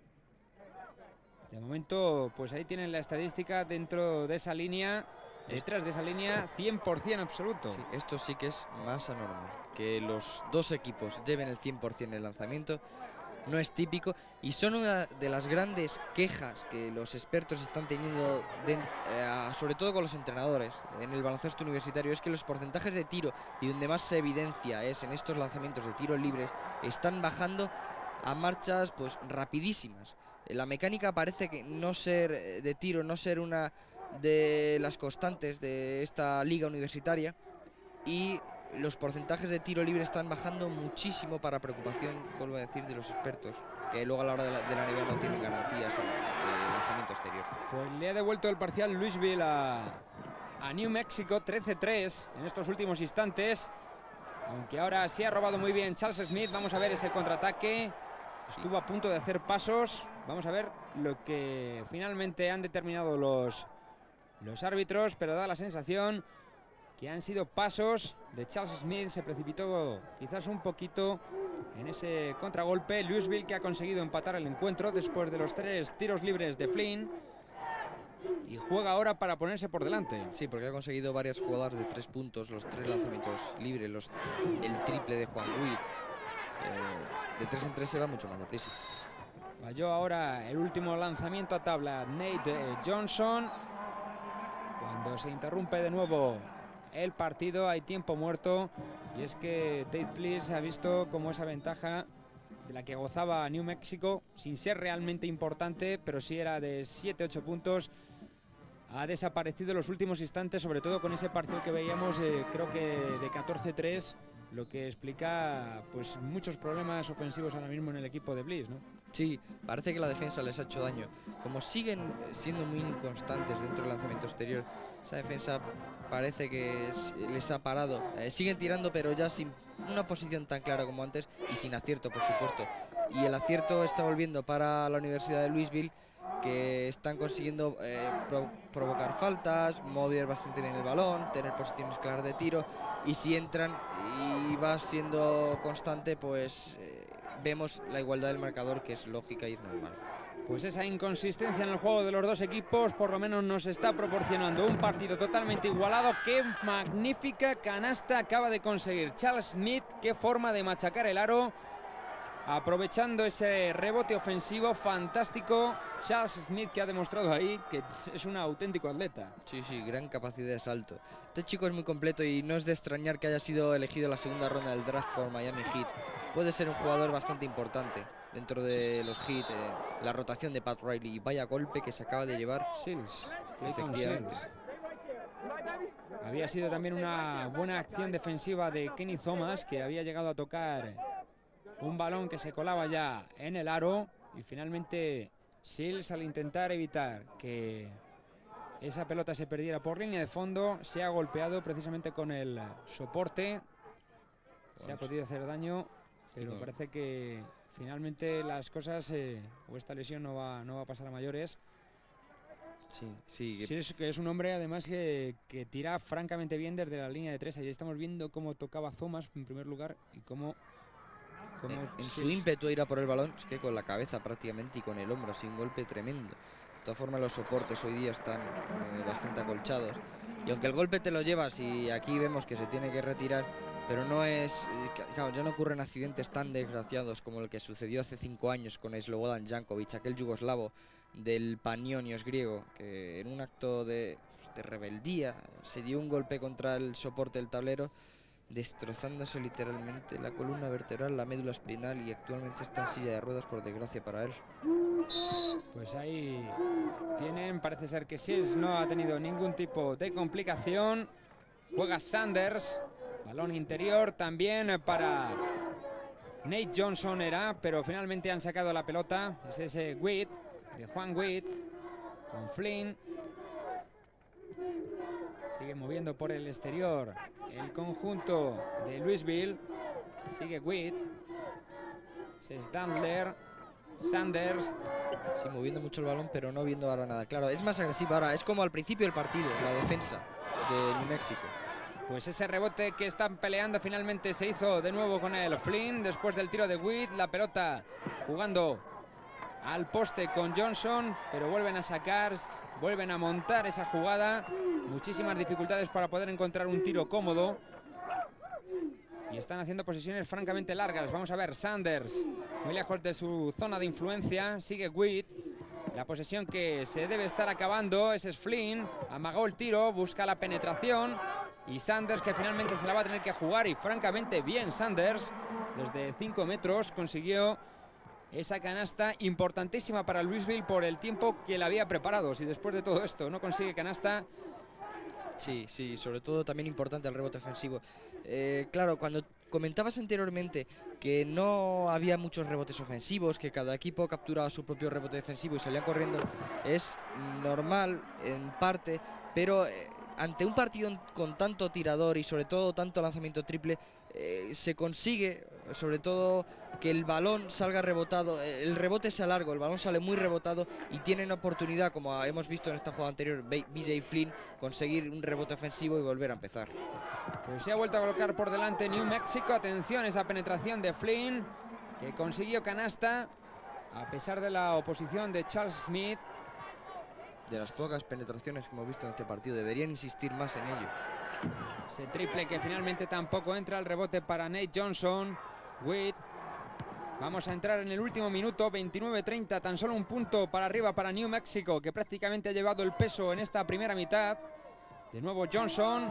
De momento, pues ahí tienen la estadística dentro de esa línea. Detrás de esa línea, cien por cien absoluto. Sí, esto sí que es más anormal. Que los dos equipos lleven el cien por cien en el lanzamiento no es típico. Y son una de las grandes quejas que los expertos están teniendo, de, eh, sobre todo con los entrenadores en el baloncesto universitario, es que los porcentajes de tiro, y donde más se evidencia es en estos lanzamientos de tiros libres, están bajando a marchas pues rapidísimas. La mecánica parece que no ser de tiro, no ser una de las constantes de esta liga universitaria, y los porcentajes de tiro libre están bajando muchísimo, para preocupación, vuelvo a decir, de los expertos, que luego a la hora de la, de la N B A no tienen garantías de lanzamiento exterior. Pues le ha devuelto el parcial Louisville a, a New Mexico, trece tres en estos últimos instantes, aunque ahora sí ha robado muy bien Charles Smith. Vamos a ver ese contraataque. Estuvo a punto de hacer pasos. Vamos a ver lo que finalmente han determinado los Los árbitros, pero da la sensación que han sido pasos de Charles Smith. Se precipitó quizás un poquito en ese contragolpe. Louisville, que ha conseguido empatar el encuentro después de los tres tiros libres de Flynn. y juega ahora para ponerse por delante. Sí, porque ha conseguido varias jugadas de tres puntos, los tres lanzamientos libres, los, el triple de Juan Witt. Eh, de tres en tres se va mucho más deprisa. Falló ahora el último lanzamiento a tabla Nate Johnson. Cuando se interrumpe de nuevo el partido hay tiempo muerto. Y es que Tate Bliss ha visto como esa ventaja de la que gozaba New Mexico, sin ser realmente importante, pero sí era de siete ocho puntos, ha desaparecido en los últimos instantes, sobre todo con ese parcial que veíamos, eh, creo que de catorce tres, lo que explica pues muchos problemas ofensivos ahora mismo en el equipo de Bliss, ¿no? Sí, parece que la defensa les ha hecho daño. Como siguen siendo muy inconstantes dentro del lanzamiento exterior, esa defensa parece que les ha parado. Eh, siguen tirando, pero ya sin una posición tan clara como antes y sin acierto, por supuesto. Y el acierto está volviendo para la Universidad de Louisville, que están consiguiendo eh, pro provocar faltas, mover bastante bien el balón, tener posiciones claras de tiro. Y si entran y va siendo constante, pues eh, vemos la igualdad del marcador, que es lógica y es normal. Pues esa inconsistencia en el juego de los dos equipos por lo menos nos está proporcionando un partido totalmente igualado. ¡Qué magnífica canasta acaba de conseguir Charles Smith! ¡Qué forma de machacar el aro! Aprovechando ese rebote ofensivo fantástico, Charles Smith, que ha demostrado ahí que es un auténtico atleta. Sí, sí, gran capacidad de salto. Este chico es muy completo y no es de extrañar que haya sido elegido en la segunda ronda del draft por Miami Heat. Puede ser un jugador bastante importante dentro de los Heat, eh, la rotación de Pat Riley. Y vaya golpe que se acaba de llevar Sills, Clayton efectivamente. Sills. Había sido también una buena acción defensiva de Kenny Thomas, que había llegado a tocar un balón que se colaba ya en el aro, y finalmente Sills, al intentar evitar que esa pelota se perdiera por línea de fondo, se ha golpeado precisamente con el soporte. Se ha podido hacer daño, pero sí, no. parece que finalmente las cosas eh, o esta lesión no va, no va a pasar a mayores. Sí, sí. Que... Sills, que es un hombre además que, que tira francamente bien desde la línea de tres. Ahí estamos viendo cómo tocaba Thomas en primer lugar y cómo... En, en su ímpetu a ir a por el balón, es que con la cabeza prácticamente y con el hombro, así un golpe tremendo. De todas formas, los soportes hoy día están eh, bastante acolchados. Y aunque el golpe te lo llevas, y aquí vemos que se tiene que retirar, pero no es... Claro, ya no ocurren accidentes tan desgraciados como el que sucedió hace cinco años con Slobodan Jankovic, aquel yugoslavo del Panionios griego, que en un acto de, de rebeldía se dio un golpe contra el soporte del tablero, destrozándose literalmente la columna vertebral, la médula espinal, y actualmente está en silla de ruedas, por desgracia para él. Pues ahí tienen, parece ser que Sills no ha tenido ningún tipo de complicación. Juega Sanders, balón interior también para Nate Johnson era, pero finalmente han sacado la pelota. Es ese Witt, de Juan Witt, con Flynn. Sigue moviendo por el exterior el conjunto de Louisville. Sigue Witt. Es Dandler. Sanders. Sí, moviendo mucho el balón, pero no viendo ahora nada. Claro, es más agresivo ahora. Es como al principio del partido, la defensa de New Mexico. Pues ese rebote que están peleando finalmente se hizo de nuevo con el Flynn. Después del tiro de Witt, la pelota jugando al poste con Johnson, pero vuelven a sacar, vuelven a montar esa jugada. Muchísimas dificultades para poder encontrar un tiro cómodo. Y están haciendo posiciones francamente largas. Vamos a ver, Sanders, muy lejos de su zona de influencia. Sigue Witt. La posesión que se debe estar acabando. Ese es Flynn. Amagó el tiro, busca la penetración. Y Sanders, que finalmente se la va a tener que jugar. Y francamente bien Sanders. Desde cinco metros consiguió esa canasta importantísima para Louisville por el tiempo que la había preparado. Si después de todo esto no consigue canasta... Sí, sí, sobre todo también importante el rebote ofensivo. Eh, claro, cuando comentabas anteriormente que no había muchos rebotes ofensivos, que cada equipo capturaba su propio rebote defensivo y salían corriendo, es normal en parte, pero eh, ante un partido con tanto tirador y sobre todo tanto lanzamiento triple, eh, se consigue sobre todo que el balón salga rebotado, el rebote sea largo, el balón sale muy rebotado y tienen oportunidad, como hemos visto en esta jugada anterior, B J Flynn, conseguir un rebote ofensivo y volver a empezar. Pues se ha vuelto a colocar por delante New Mexico. Atención, esa penetración de Flynn, que consiguió canasta a pesar de la oposición de Charles Smith. De las pocas penetraciones que hemos visto en este partido, deberían insistir más en ello. Ese triple que finalmente tampoco entra, el rebote para Nate Johnson. Witt. Vamos a entrar en el último minuto, veintinueve treinta, tan solo un punto para arriba para New Mexico, que prácticamente ha llevado el peso en esta primera mitad. De nuevo Johnson,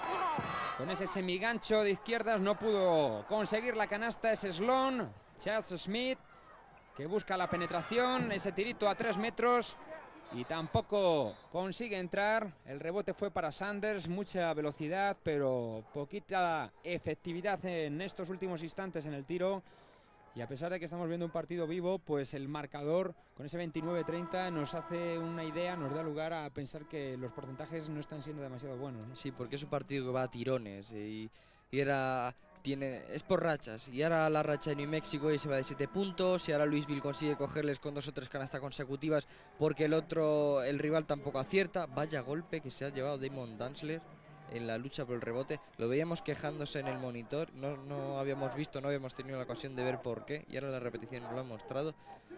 con ese semigancho de izquierdas, no pudo conseguir la canasta. Es Sloan, Charles Smith, que busca la penetración, ese tirito a tres metros, y tampoco consigue entrar. El rebote fue para Sanders, mucha velocidad, pero poquita efectividad en estos últimos instantes en el tiro. Y a pesar de que estamos viendo un partido vivo, pues el marcador con ese veintinueve treinta nos hace una idea, nos da lugar a pensar que los porcentajes no están siendo demasiado buenos, ¿no? Sí, porque es un partido que va a tirones y, y era, tiene, es por rachas. Y ahora la racha de New Mexico y se va de siete puntos, y ahora Louisville consigue cogerles con dos o tres canastas consecutivas porque el otro, el rival tampoco acierta. Vaya golpe que se ha llevado Damon Dantzler en la lucha por el rebote. Lo veíamos quejándose en el monitor, no, no habíamos visto, no habíamos tenido la ocasión de ver por qué, y ahora la repetición nos lo ha mostrado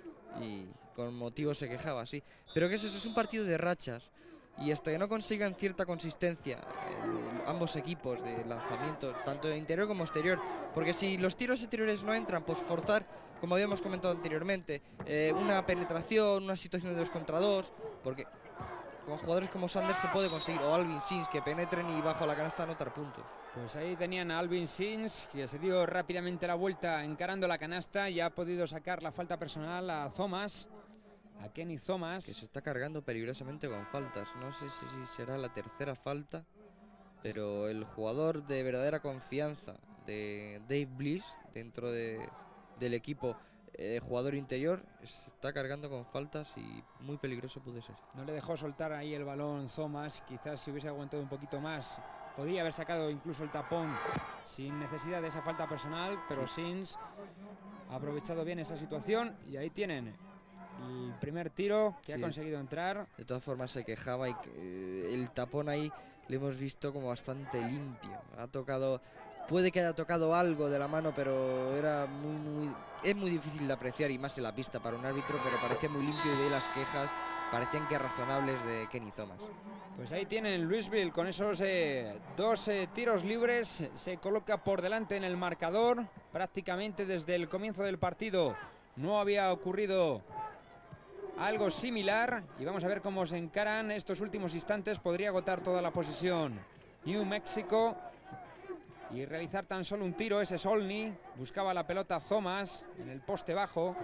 y con motivo se quejaba, sí. Pero que es eso, es un partido de rachas, y hasta que no consigan cierta consistencia eh, ambos equipos de lanzamiento, tanto interior como exterior, porque si los tiros exteriores no entran, pues forzar, como habíamos comentado anteriormente, eh, una penetración, una situación de dos contra dos, porque con jugadores como Sanders se puede conseguir, o Alvin Sims, que penetren y bajo la canasta anotar puntos. Pues ahí tenían a Alvin Sims, que se dio rápidamente la vuelta encarando la canasta y ha podido sacar la falta personal a Thomas, a Kenny Thomas. Que se está cargando peligrosamente con faltas. No sé si, si será la tercera falta, pero el jugador de verdadera confianza de Dave Bliss dentro de, del equipo, Eh, jugador interior, se está cargando con faltas y muy peligroso puede ser. No le dejó soltar ahí el balón Thomas, quizás si hubiese aguantado un poquito más podía haber sacado incluso el tapón sin necesidad de esa falta personal, pero sí. Sims ha aprovechado bien esa situación y ahí tienen el primer tiro que sí ha conseguido entrar. De todas formas se quejaba y eh, el tapón ahí lo hemos visto como bastante limpio, ha tocado... Puede que haya tocado algo de la mano, pero era muy, muy, es muy difícil de apreciar, y más en la pista para un árbitro, pero parecía muy limpio, y de ahí las quejas parecían que razonables de Kenny Thomas. Pues ahí tienen Louisville con esos eh, dos eh, tiros libres, se coloca por delante en el marcador. Prácticamente desde el comienzo del partido no había ocurrido algo similar, y vamos a ver cómo se encaran estos últimos instantes. Podría agotar toda la posesión New Mexico y realizar tan solo un tiro. Ese Solny, buscaba la pelota Thomas en el poste bajo.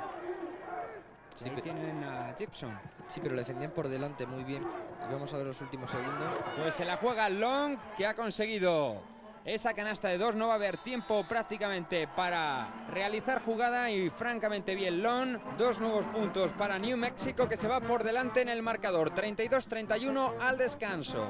Sí, ahí tienen a Gibson. Sí, pero le defendían por delante muy bien. Y vamos a ver los últimos segundos. Pues se la juega Long, que ha conseguido esa canasta de dos. No va a haber tiempo prácticamente para realizar jugada, y francamente bien Long. Dos nuevos puntos para New Mexico, que se va por delante en el marcador. treinta y dos treinta y uno al descanso.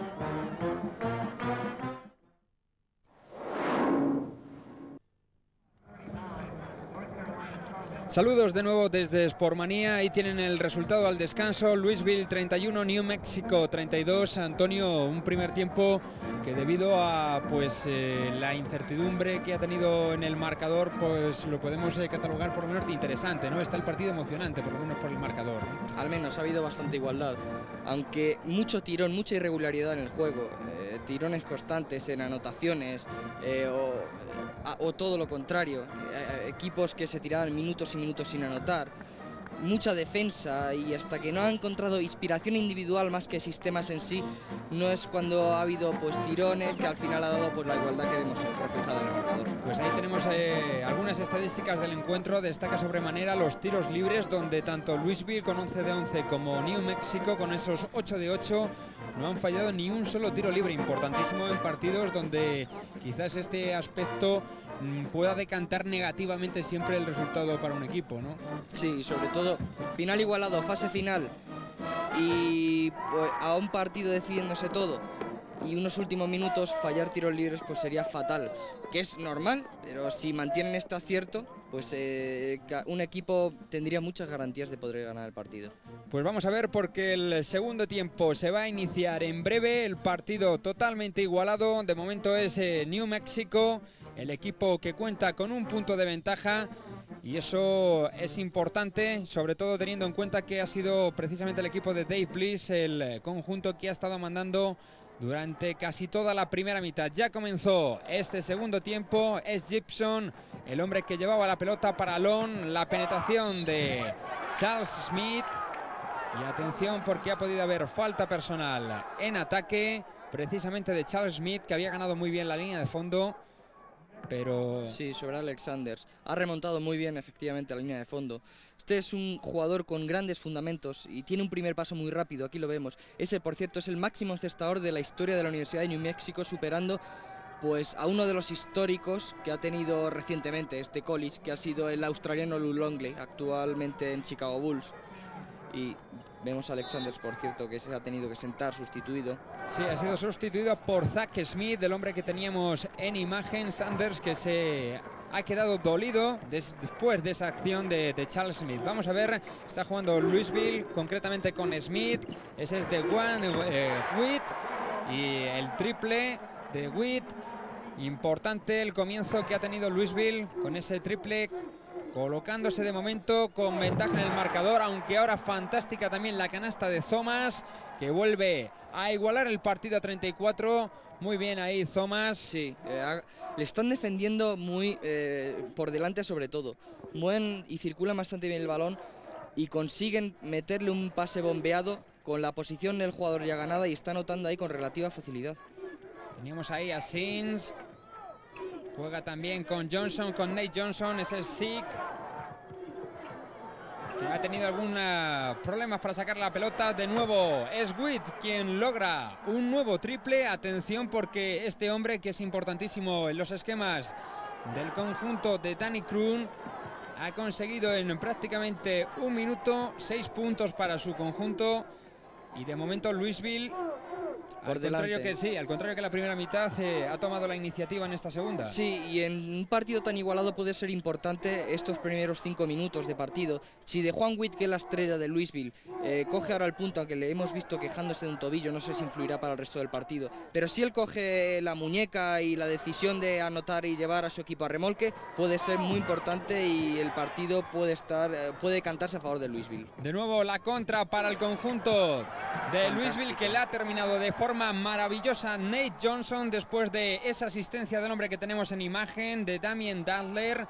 Saludos de nuevo desde Sportmanía. Ahí tienen el resultado al descanso. Louisville treinta y uno, New Mexico treinta y dos. Antonio, un primer tiempo que debido a pues eh, la incertidumbre que ha tenido en el marcador, pues lo podemos eh, catalogar por lo menos de interesante, ¿no? Está el partido emocionante, por lo menos por el marcador, ¿no? Al menos ha habido bastante igualdad, aunque mucho tirón, mucha irregularidad en el juego, eh, tirones constantes en anotaciones, eh, o, a, o todo lo contrario, eh, equipos que se tiraban minutos y minutos sin anotar, mucha defensa, y hasta que no ha encontrado inspiración individual más que sistemas en sí, no es cuando ha habido pues tirones que al final ha dado pues la igualdad que vemos reflejada en el marcador. Pues ahí tenemos eh, algunas estadísticas del encuentro. Destaca sobremanera los tiros libres, donde tanto Louisville con once de once como New Mexico con esos ocho de ocho no han fallado ni un solo tiro libre. Importantísimo en partidos donde quizás este aspecto pueda decantar negativamente siempre el resultado para un equipo, ¿no? Sí, sobre todo final igualado, fase final, y pues, a un partido decidiéndose todo y unos últimos minutos fallar tiros libres, pues sería fatal, que es normal, pero si mantienen este acierto, pues eh, un equipo tendría muchas garantías de poder ganar el partido. Pues vamos a ver, porque el segundo tiempo se va a iniciar en breve. El partido totalmente igualado. De momento es eh, New Mexico el equipo que cuenta con un punto de ventaja, Y eso es importante, sobre todo teniendo en cuenta que ha sido precisamente el equipo de Dave Bliss el conjunto que ha estado mandando durante casi toda la primera mitad. Ya comenzó este segundo tiempo. Es Gibson el hombre que llevaba la pelota para Lon. La penetración de Charles Smith. Y atención porque ha podido haber falta personal en ataque, precisamente de Charles Smith, que había ganado muy bien la línea de fondo. Pero... Sí, sobre Alex Sanders. Ha remontado muy bien efectivamente la línea de fondo. Este es un jugador con grandes fundamentos y tiene un primer paso muy rápido, aquí lo vemos. Ese, por cierto, es el máximo encestador de la historia de la Universidad de New Mexico, superando pues a uno de los históricos que ha tenido recientemente este college, que ha sido el australiano Lou Longley, actualmente en Chicago Bulls. Y vemos a Alex Sanders, por cierto, que se ha tenido que sentar, sustituido. Sí, ha sido sustituido por Zach Smith, el hombre que teníamos en imagen. Sanders, que se ha quedado dolido des después de esa acción de, de Charles Smith. Vamos a ver, está jugando Louisville, concretamente con Smith. Ese es de Juan eh, Witt. Y el triple de Witt. Importante el comienzo que ha tenido Louisville con ese triple, colocándose de momento con ventaja en el marcador, aunque ahora fantástica también la canasta de Thomas, que vuelve a igualar el partido a treinta y cuatro. Muy bien ahí Thomas. Sí, eh, le están defendiendo muy eh, por delante sobre todo. Mueven y circulan bastante bien el balón y consiguen meterle un pase bombeado con la posición del jugador ya ganada y está anotando ahí con relativa facilidad. Teníamos ahí a Sins. Juega también con Johnson, con Nate Johnson. Ese es Zick, que ha tenido algunos problemas para sacar la pelota. De nuevo es Witt quien logra un nuevo triple. Atención porque este hombre, que es importantísimo en los esquemas del conjunto de Danny Kroon, ha conseguido en prácticamente un minuto seis puntos para su conjunto. Y de momento Louisville, por al delante. contrario que sí, al contrario que la primera mitad, eh, ha tomado la iniciativa en esta segunda. Sí, y en un partido tan igualado puede ser importante estos primeros cinco minutos de partido. Si de Juan Witt, que es la estrella de Louisville, eh, coge ahora el punto, aunque le hemos visto quejándose de un tobillo, no sé si influirá para el resto del partido, pero si él coge la muñeca y la decisión de anotar y llevar a su equipo a remolque, puede ser muy importante y el partido puede estar, eh, puede cantarse a favor de Louisville. De nuevo la contra para el conjunto de Louisville, que le ha terminado de forma maravillosa Nate Johnson después de esa asistencia del hombre que tenemos en imagen, de Damien Dandler,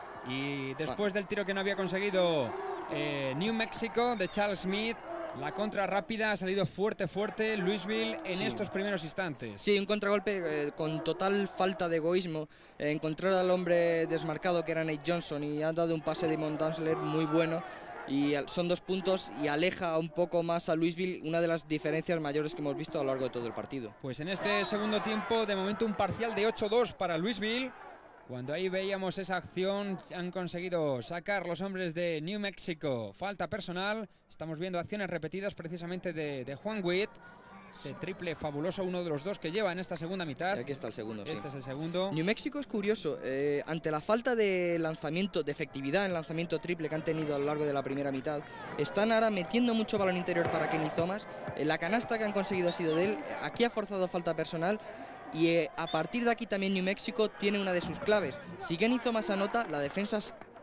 y después del tiro que no había conseguido eh, New Mexico de Charles Smith. La contra rápida ha salido fuerte, fuerte Louisville en Sí. estos primeros instantes. Sí, un contragolpe eh, con total falta de egoísmo. Eh, encontrar al hombre desmarcado, que era Nate Johnson, y ha dado un pase de Damien Dandler muy bueno. Y son dos puntos y aleja un poco más a Louisville, una de las diferencias mayores que hemos visto a lo largo de todo el partido. Pues en este segundo tiempo, de momento un parcial de ocho dos para Louisville. Cuando ahí veíamos esa acción, han conseguido sacar los hombres de New Mexico falta personal. Estamos viendo acciones repetidas precisamente de, de Juan Witt. Ese triple fabuloso, uno de los dos que lleva en esta segunda mitad. Y aquí está el segundo, sí. Este es el segundo. New Mexico es curioso, eh, ante la falta de lanzamiento, de efectividad en lanzamiento triple que han tenido a lo largo de la primera mitad, están ahora metiendo mucho balón interior para Kenny Thomas. Eh, la canasta que han conseguido ha sido de él. Aquí ha forzado falta personal. Y eh, a partir de aquí también New Mexico tiene una de sus claves. Si Kenny Thomas anota, la defensa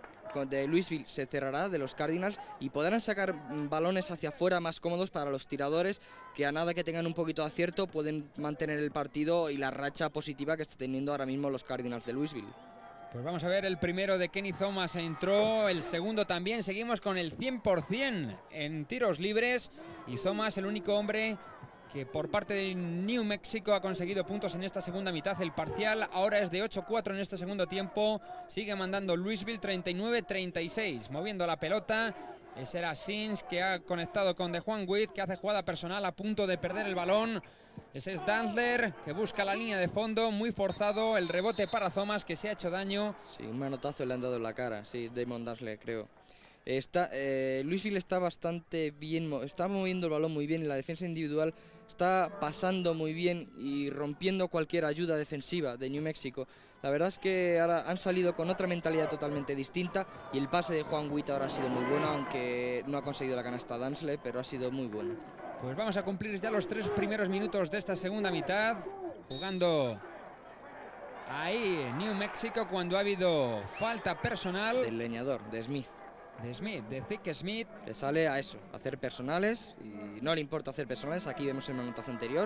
de Louisville se cerrará de los Cardinals y podrán sacar balones hacia afuera más cómodos para los tiradores, que a nada que tengan un poquito de acierto pueden mantener el partido y la racha positiva que está teniendo ahora mismo los Cardinals de Louisville. Pues vamos a ver, el primero de Kenny Thomas entró, el segundo también. Seguimos con el cien por cien en tiros libres y Thomas, el único hombre que por parte de New Mexico ha conseguido puntos en esta segunda mitad. El parcial ahora es de ocho cuatro en este segundo tiempo. Sigue mandando Louisville treinta y nueve treinta y seis. Moviendo la pelota. Ese era Sins, que ha conectado con DeJuan Witt, que hace jugada personal a punto de perder el balón. Ese es Dandler, que busca la línea de fondo, muy forzado. El rebote para Thomas, que se ha hecho daño. Sí, un manotazo le han dado en la cara, sí, Damon Dandler, creo. Está, eh, Louisville está bastante bien, está moviendo el balón muy bien en la defensa individual, está pasando muy bien y rompiendo cualquier ayuda defensiva de New Mexico. La verdad es que ahora han salido con otra mentalidad totalmente distinta y el pase de Juan Witt ahora ha sido muy bueno, aunque no ha conseguido la canasta Dandler, pero ha sido muy bueno. Pues vamos a cumplir ya los tres primeros minutos de esta segunda mitad, jugando ahí New Mexico cuando ha habido falta personal. Del leñador, de Smith. De Smith, de Zick Smith. Que sale a eso, a hacer personales, y no le importa hacer personales, aquí vemos en la anotación anterior.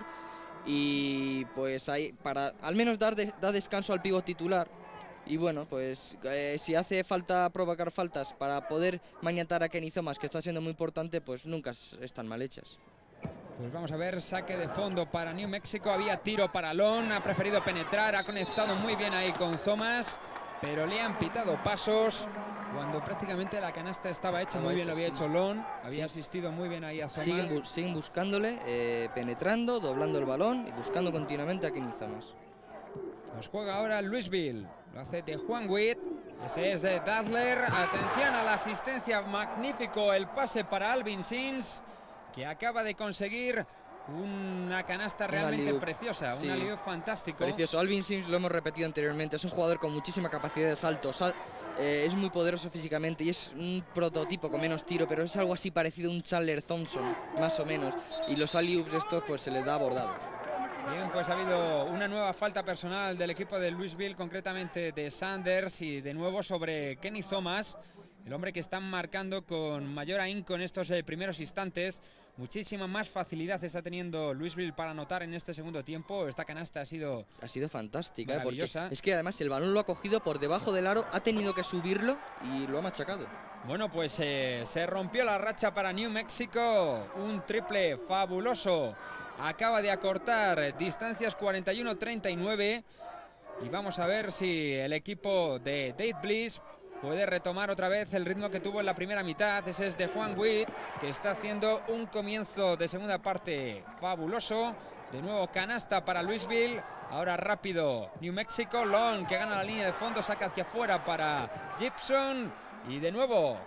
Y pues ahí, para al menos dar, de, dar descanso al pívot titular. Y bueno, pues eh, si hace falta provocar faltas para poder maniatar a Kenny Thomas, que está siendo muy importante, pues nunca están mal hechas. Pues vamos a ver, saque de fondo para New Mexico, había tiro para Long, ha preferido penetrar, ha conectado muy bien ahí con Thomas, pero le han pitado pasos cuando prácticamente la canasta estaba hecha, muy bien lo había hecho Long, había asistido muy bien ahí a Thomas. Siguen, bu siguen buscándole, eh, penetrando, doblando el balón y buscando continuamente a Kenny Thomas. Pues juega ahora Louisville, lo hace de Juan Witt, ese es de Dazzler, atención a la asistencia, magnífico el pase para Alvin Sims, que acaba de conseguir una canasta realmente una preciosa, sí. un alley-oop fantástico. Precioso, Alvin Sims lo hemos repetido anteriormente, es un jugador con muchísima capacidad de salto, sal eh, es muy poderoso físicamente y es un prototipo con menos tiro, pero es algo así parecido a un Chandler Thompson, más o menos, y los alley-oops estos pues se les da bordados. Bien, pues ha habido una nueva falta personal del equipo de Louisville, concretamente de Sanders y de nuevo sobre Kenny Thomas, el hombre que están marcando con mayor ahínco en estos eh, primeros instantes. Muchísima más facilidad está teniendo Louisville para anotar en este segundo tiempo. Esta canasta ha sido ha sido fantástica, ¿eh? Porque maravillosa. Es que además el balón lo ha cogido por debajo del aro, ha tenido que subirlo y lo ha machacado. Bueno, pues eh, se rompió la racha para New Mexico, un triple fabuloso. Acaba de acortar distancias cuarenta y uno treinta y nueve y vamos a ver si el equipo de Dave Bliss puede retomar otra vez el ritmo que tuvo en la primera mitad. Ese es de Juan Witt, que está haciendo un comienzo de segunda parte fabuloso. De nuevo canasta para Louisville, ahora rápido New Mexico, Long que gana la línea de fondo, saca hacia afuera para Gibson y de nuevo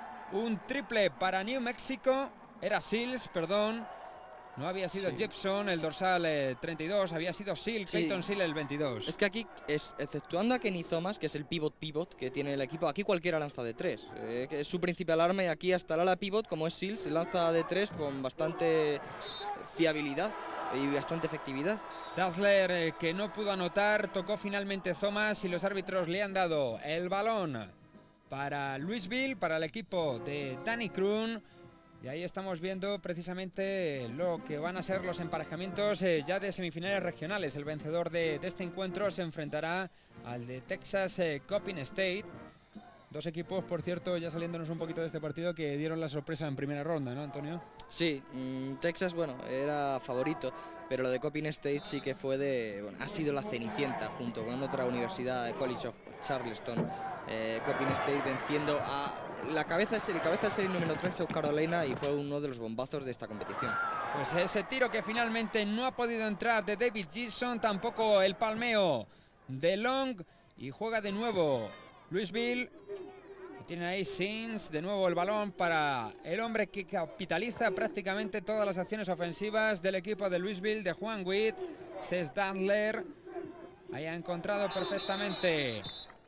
un triple para New Mexico, era Seals, perdón. No había sido sí. Gibson, el dorsal eh, treinta y dos, había sido Seal, sí. Clayton Seal el veintidós. Es que aquí, es, exceptuando a Kenny Thomas, que es el pivot-pivot que tiene el equipo, aquí cualquiera lanza de tres. Eh, que es su principal arma y aquí hasta el ala pivot, como es Seal, se lanza de tres con bastante fiabilidad y bastante efectividad. Dazzler eh, que no pudo anotar, tocó finalmente Thomas y los árbitros le han dado el balón para Louisville, para el equipo de Danny Kroon. Y ahí estamos viendo precisamente lo que van a ser los emparejamientos eh, ya de semifinales regionales. El vencedor de, de este encuentro se enfrentará al de Texas eh, Coppin State. Dos equipos, por cierto, ya saliéndonos un poquito de este partido, que dieron la sorpresa en primera ronda, ¿no, Antonio? Sí, mmm, Texas, bueno, era favorito, pero lo de Coppin State sí que fue de... Bueno, ha sido la cenicienta junto con otra universidad, College of Charleston. Eh, Coppin State venciendo a la cabeza, el cabeza de serie número tres, South Carolina, y fue uno de los bombazos de esta competición. Pues ese tiro que finalmente no ha podido entrar de David Gibson, tampoco el palmeo de Long, y juega de nuevo Louisville. Tienen ahí Sims, de nuevo el balón para el hombre que capitaliza prácticamente todas las acciones ofensivas del equipo de Louisville, de Juan Witt, Cés Dazzler. Ahí ha encontrado perfectamente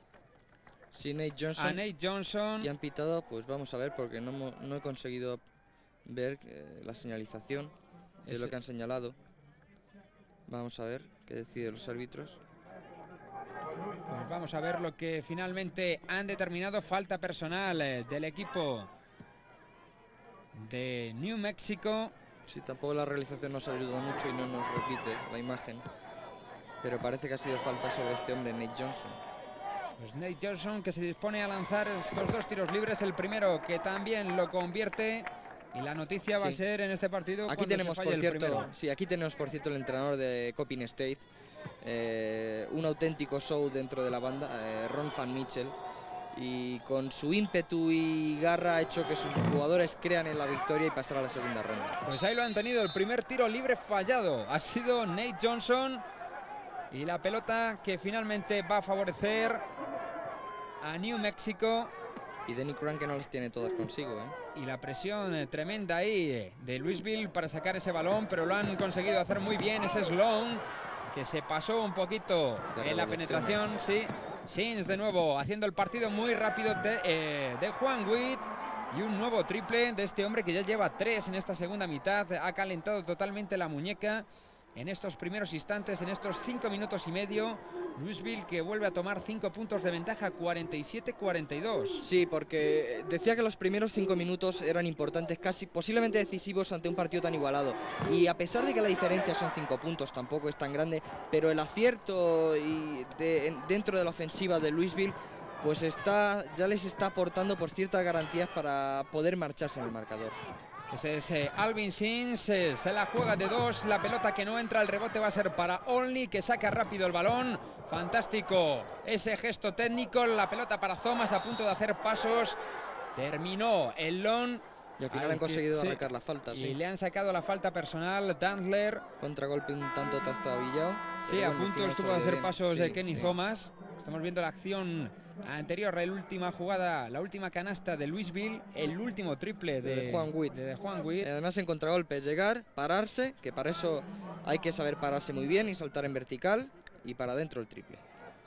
sí, Nate Johnson. a Nate Johnson. Y han pitado, pues vamos a ver, porque no, no he conseguido ver eh, la señalización de Ese. lo que han señalado. Vamos a ver qué deciden los árbitros. Pues vamos a ver lo que finalmente han determinado. Falta personal eh, del equipo de New Mexico. Sí, tampoco la realización nos ayuda mucho y no nos repite la imagen. Pero parece que ha sido falta sobre este hombre, Nate Johnson. Pues Nate Johnson, que se dispone a lanzar estos dos tiros libres. El primero que también lo convierte. Y la noticia sí. va a ser en este partido aquí tenemos, por cierto, sí, aquí tenemos, por cierto, el entrenador de Coppin State. Eh, un auténtico show dentro de la banda, eh, Ron Van Mitchell, y con su ímpetu y garra ha hecho que sus jugadores crean en la victoria y pasar a la segunda ronda. Pues ahí lo han tenido, el primer tiro libre fallado ha sido Nate Johnson, y la pelota que finalmente va a favorecer a New Mexico. Y Danny Kroon, que no las tiene todas consigo, ¿eh? Y la presión eh, tremenda ahí de Louisville para sacar ese balón, pero lo han conseguido hacer muy bien. Ese es Long, que se pasó un poquito de en la penetración, sí. Sims de nuevo haciendo el partido muy rápido de, eh, de Juan Witt. Y un nuevo triple de este hombre que ya lleva tres en esta segunda mitad. Ha calentado totalmente la muñeca en estos primeros instantes, en estos cinco minutos y medio. Louisville que vuelve a tomar cinco puntos de ventaja, cuarenta y siete a cuarenta y dos. Sí, porque decía que los primeros cinco minutos eran importantes, casi posiblemente decisivos ante un partido tan igualado. Y a pesar de que la diferencia son cinco puntos, tampoco es tan grande, pero el acierto y de, en, dentro de la ofensiva de Louisville, pues está, ya les está aportando por ciertas garantías para poder marcharse en el marcador. Ese es eh, Alvin Sims, eh, se la juega de dos, la pelota que no entra, el rebote va a ser para Only, que saca rápido el balón. Fantástico ese gesto técnico, la pelota para Thomas a punto de hacer pasos. Terminó el long. Y al final han conseguido sí. arrancar la falta. Y sí. le han sacado la falta personal, Dantzler. Contragolpe un tanto trastabillado. Sí, a bueno, punto estuvo de hacer bien. pasos sí, de Kenny sí. Thomas. Estamos viendo la acción anterior, la última jugada, la última canasta de Louisville, el último triple de, de Juan Witt. De, de Juan Witt. Además en contragolpe, llegar, pararse, que para eso hay que saber pararse muy bien y saltar en vertical, y para adentro el triple.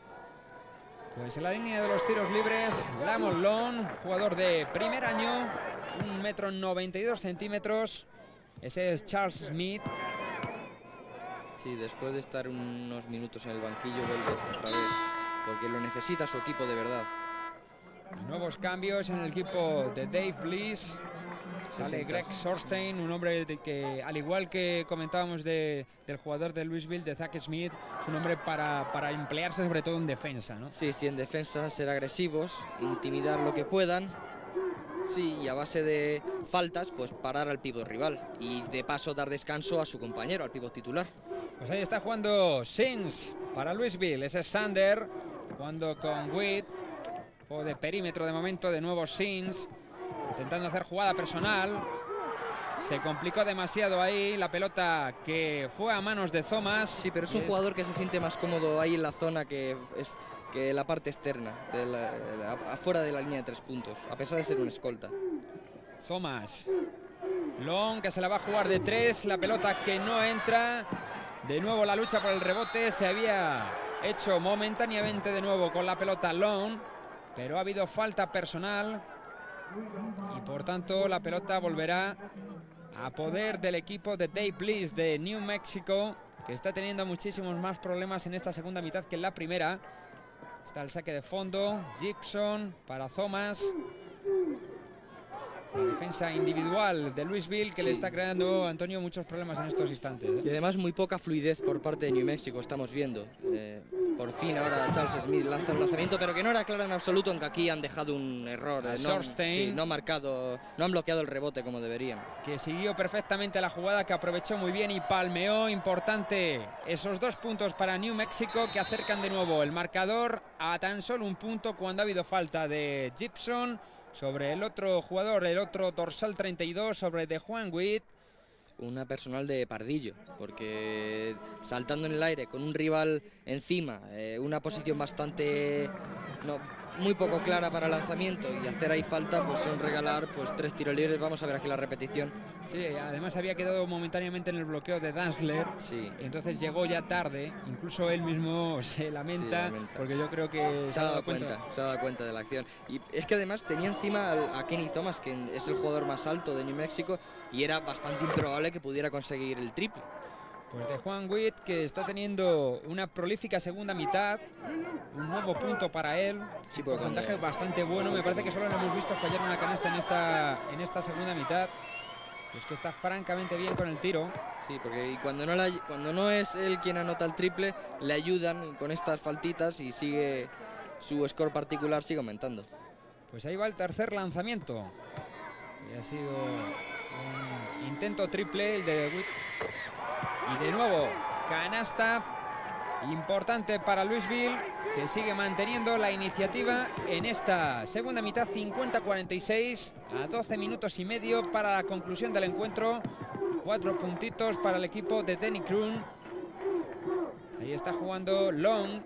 Pues en la línea de los tiros libres, Lamont Long, jugador de primer año, un metro noventa y dos centímetros. Ese es Charles Smith. Sí, después de estar unos minutos en el banquillo vuelve otra vez, porque lo necesita su equipo de verdad. Y nuevos cambios en el equipo de Dave Bliss. Sale Greg Sorstein, un hombre de que, al igual que comentábamos de, del jugador de Louisville, de Zach Smith, es un hombre para, para emplearse sobre todo en defensa, ¿no? Sí, sí, en defensa, ser agresivos, intimidar lo que puedan. Sí, y a base de faltas, pues parar al pívot rival y de paso dar descanso a su compañero, al pívot titular. Pues ahí está jugando Sims para Louisville. Ese es Sander jugando con Witt. Juego de perímetro de momento, de nuevo Sims intentando hacer jugada personal. Se complicó demasiado ahí. La pelota que fue a manos de Thomas. Sí, pero es un es... jugador que se siente más cómodo ahí en la zona que es que la parte externa, de la, la, afuera de la línea de tres puntos, a pesar de ser un escolta. Thomas. Long que se la va a jugar de tres. La pelota que no entra. De nuevo la lucha por el rebote. Se había hecho momentáneamente de nuevo con la pelota Long, pero ha habido falta personal. Y por tanto la pelota volverá a poder del equipo de Dave Bliss de New Mexico, que está teniendo muchísimos más problemas en esta segunda mitad que en la primera. Está el saque de fondo, Gibson para Thomas. La defensa individual de Louisville que sí. le está creando, Antonio, muchos problemas en estos instantes, ¿eh? Y además muy poca fluidez por parte de New Mexico, estamos viendo. Eh, por fin ahora Charles Smith lanza un lanzamiento, pero que no era claro en absoluto, aunque aquí han dejado un error. Eh, no, sí, no, marcado, no han bloqueado el rebote como deberían. Que siguió perfectamente la jugada, que aprovechó muy bien y palmeó. Importante esos dos puntos para New Mexico, que acercan de nuevo el marcador a tan solo un punto cuando ha habido falta de Gibson sobre el otro jugador, el otro dorsal treinta y dos, sobre de Juan Witt. Una personal de Pardillo, porque saltando en el aire con un rival encima, eh, una posición bastante no, muy poco clara para lanzamiento, y hacer ahí falta, pues son regalar pues tres tiros libres. Vamos a ver aquí la repetición. Sí, además había quedado momentáneamente en el bloqueo de Dantzler, sí. entonces llegó ya tarde, incluso él mismo se lamenta, sí, lamenta. porque yo creo que se, se ha dado cuenta. cuenta se ha dado cuenta de la acción, y es que además tenía encima a Kenny Thomas, que es el jugador más alto de New Mexico, y era bastante improbable que pudiera conseguir el triple. Pues de Juan Witt, que está teniendo una prolífica segunda mitad, un nuevo punto para él, sí, un porcentaje bastante bueno. Me parece que solo lo hemos visto fallar una canasta en esta, en esta segunda mitad. Es que está francamente bien con el tiro. Sí, porque cuando no, la, cuando no es él quien anota el triple, le ayudan con estas faltitas y sigue su score particular sigue aumentando. Pues ahí va el tercer lanzamiento. Y ha sido un intento triple el de Witt. Y de nuevo, canasta importante para Louisville, que sigue manteniendo la iniciativa en esta segunda mitad, cincuenta a cuarenta y seis, a doce minutos y medio para la conclusión del encuentro. Cuatro puntitos para el equipo de Denny Crum. Ahí está jugando Long.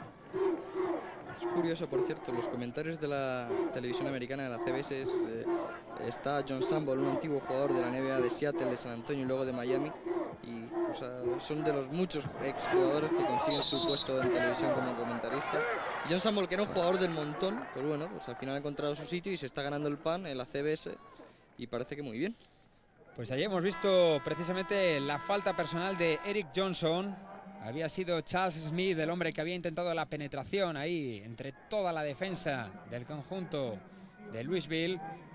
Es curioso, por cierto, los comentarios de la televisión americana de la C B S es, eh, está John Sample, un antiguo jugador de la N B A de Seattle, de San Antonio y luego de Miami, y o sea, son de los muchos exjugadores que consiguen su puesto en televisión como comentarista. John Sample, que era un jugador del montón, pues bueno, pues al final ha encontrado su sitio y se está ganando el pan en la C B S, y parece que muy bien. Pues allí hemos visto precisamente la falta personal de Eric Johnson. Había sido Charles Smith el hombre que había intentado la penetración ahí entre toda la defensa del conjunto de Louisville.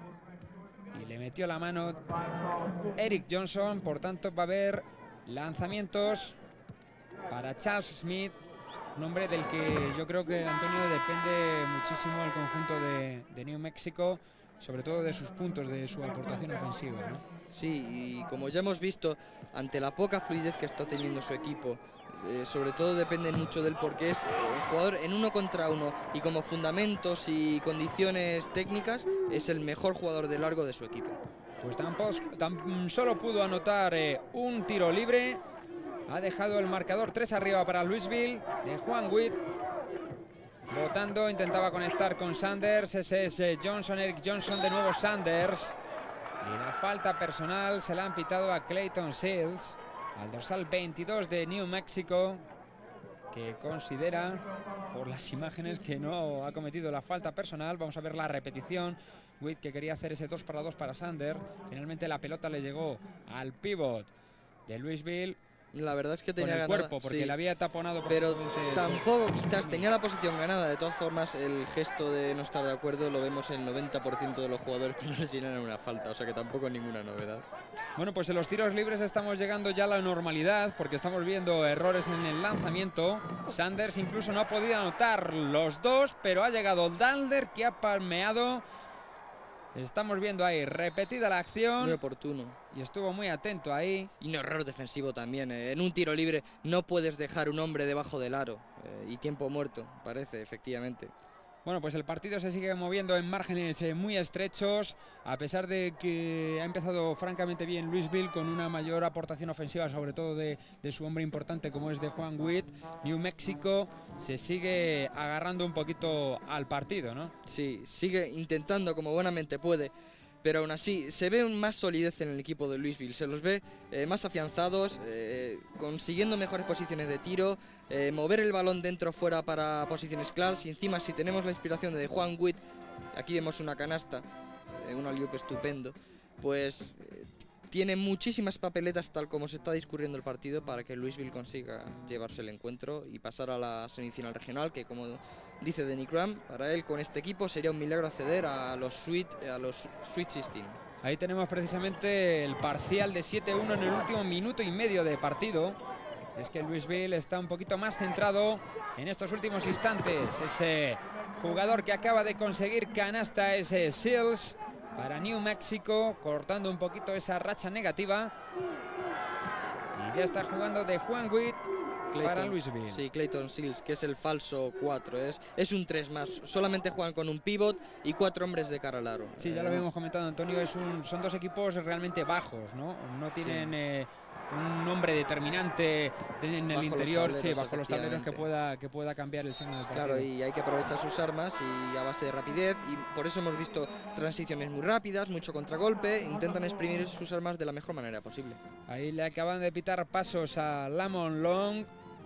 Y le metió la mano Eric Johnson. Por tanto va a haber lanzamientos para Charles Smith. Un hombre del que yo creo que, Antonio, depende muchísimo el conjunto de, de New Mexico. Sobre todo de sus puntos, de su aportación ofensiva, ¿no? Sí, y como ya hemos visto, ante la poca fluidez que está teniendo su equipo, eh, sobre todo depende mucho del porqué es eh, el jugador en uno contra uno y como fundamentos y condiciones técnicas es el mejor jugador de largo de su equipo. Pues tampoco, tan solo pudo anotar eh, un tiro libre. Ha dejado el marcador tres arriba para Louisville de Juan Witt. Botando, intentaba conectar con Sanders. Ese es eh, Johnson, Eric Johnson, de nuevo Sanders. Y la falta personal se la han pitado a Clayton Seals, al dorsal veintidós de New Mexico, que considera, por las imágenes, que no ha cometido la falta personal. Vamos a ver la repetición. Witt, que quería hacer ese dos para dos para Sanders. Finalmente la pelota le llegó al pivot de Louisville. La verdad es que tenía con el ganada, cuerpo, porque sí, le había taponado pero perfectamente. tampoco quizás tenía la posición ganada. De todas formas, el gesto de no estar de acuerdo lo vemos en el noventa por ciento de los jugadores cuando les llenan una falta, o sea que tampoco ninguna novedad. Bueno, pues en los tiros libres estamos llegando ya a la normalidad, porque estamos viendo errores en el lanzamiento. Sanders incluso no ha podido anotar los dos, pero ha llegado Dalder, que ha palmeado. Estamos viendo ahí repetida la acción. Muy oportuno. Y estuvo muy atento ahí. Y un error defensivo también. Eh. En un tiro libre no puedes dejar un hombre debajo del aro. Eh, y tiempo muerto, parece, efectivamente. Bueno, pues el partido se sigue moviendo en márgenes eh, muy estrechos, a pesar de que ha empezado francamente bien Louisville con una mayor aportación ofensiva, sobre todo de, de su hombre importante como es de Juan Witt. New Mexico se sigue agarrando un poquito al partido, ¿no? Sí, sigue intentando como buenamente puede, pero aún así se ve más solidez en el equipo de Louisville, se los ve eh, más afianzados, eh, consiguiendo mejores posiciones de tiro, eh, mover el balón dentro o fuera para posiciones claras, y encima si tenemos la inspiración de Juan Witt, aquí vemos una canasta, eh, un alley-oop estupendo, pues eh, tiene muchísimas papeletas tal como se está discurriendo el partido para que Louisville consiga llevarse el encuentro y pasar a la semifinal regional, que como dice Denny Crum, para él con este equipo sería un milagro acceder a los Sweet, a los Sweet dieciséis. Ahí tenemos precisamente el parcial de siete uno en el último minuto y medio de partido. Es que Louisville está un poquito más centrado en estos últimos instantes. Ese jugador que acaba de conseguir canasta es Seals para New Mexico, cortando un poquito esa racha negativa. Y ya está jugando de Juan Witt para Louisville. Sí, Clayton Seals, que es el falso cuatro. Es, es un tres más. Solamente juegan con un pivot y cuatro hombres de cara al aro. Sí, ya lo habíamos comentado, Antonio. Es un, son dos equipos realmente bajos, ¿no? No tienen... Sí. Eh, un hombre determinante en el bajo interior, sí, bajo los tableros que pueda, que pueda cambiar el signo del partido. Claro, y hay que aprovechar sus armas y a base de rapidez, y por eso hemos visto transiciones muy rápidas, mucho contragolpe, intentan exprimir sus armas de la mejor manera posible. Ahí le acaban de pitar pasos a Lamont Long.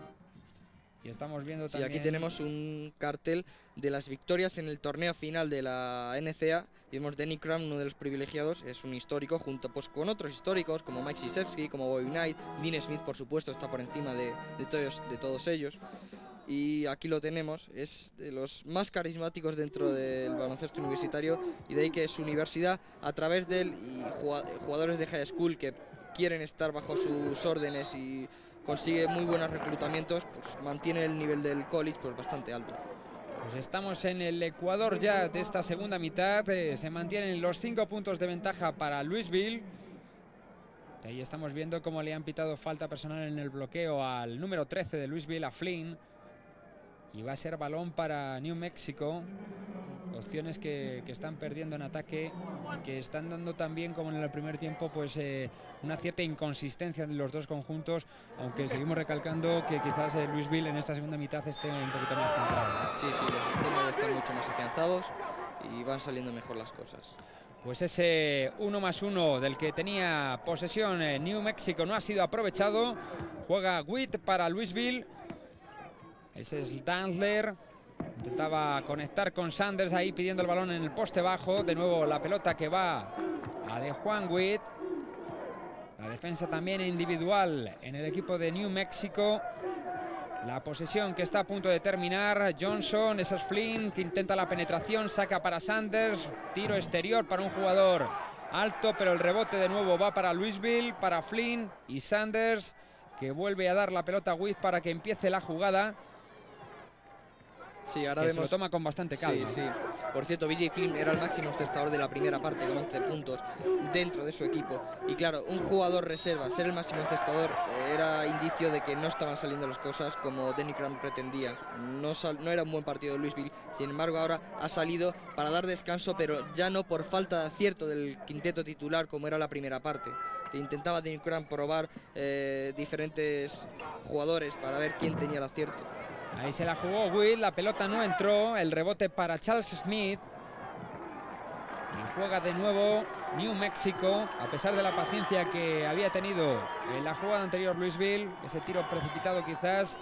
Y estamos viendo también... Sí, aquí tenemos un cartel de las victorias en el torneo final de la N C A. Y vemos Denny Crum, uno de los privilegiados, es un histórico, junto pues, con otros históricos como Mike Krzyzewski, como Bobby Knight, Dean Smith, por supuesto, está por encima de, de, todos, de todos ellos. Y aquí lo tenemos, es de los más carismáticos dentro del baloncesto universitario, y de ahí que su universidad, a través de él y jugadores de high school que quieren estar bajo sus órdenes y consigue muy buenos reclutamientos, pues mantiene el nivel del college pues bastante alto. Pues estamos en el Ecuador ya de esta segunda mitad, eh, se mantienen los cinco puntos de ventaja para Louisville. Ahí estamos viendo cómo le han pitado falta personal en el bloqueo al número trece de Louisville, a Flynn. Y va a ser balón para New Mexico. Opciones que, que están perdiendo en ataque, que están dando también, como en el primer tiempo, pues eh, una cierta inconsistencia en los dos conjuntos, aunque seguimos recalcando que quizás eh, Louisville en esta segunda mitad esté un poquito más centrado. Sí, sí, los sistemas ya están mucho más afianzados y van saliendo mejor las cosas. Pues ese uno más uno del que tenía posesión eh, New Mexico no ha sido aprovechado. Juega Witt para Louisville. Ese es Dandler. Intentaba conectar con Sanders ahí pidiendo el balón en el poste bajo. De nuevo la pelota que va a de Juan Witt. Defensa también individual en el equipo de New Mexico. La posesión que está a punto de terminar. Johnson, ese es Flynn que intenta la penetración, saca para Sanders. Tiro exterior para un jugador alto, pero el rebote de nuevo va para Louisville, para Flynn y Sanders, que vuelve a dar la pelota a Witt para que empiece la jugada. Sí, ahora que vemos... se lo toma con bastante calma. Sí, sí. Por cierto, B J Flynn era el máximo encestador de la primera parte con once puntos dentro de su equipo. Y claro, un jugador reserva, ser el máximo encestador, eh, era indicio de que no estaban saliendo las cosas como Denny Crum pretendía. No, sal, no era un buen partido de Louisville. Sin embargo, ahora ha salido para dar descanso, pero ya no por falta de acierto del quinteto titular como era la primera parte. Que intentaba Denny Crum probar eh, diferentes jugadores para ver quién tenía el acierto. Ahí se la jugó Witt, la pelota no entró, el rebote para Charles Smith. Y juega de nuevo New Mexico, a pesar de la paciencia que había tenido en la jugada anterior Louisville. Ese tiro precipitado quizás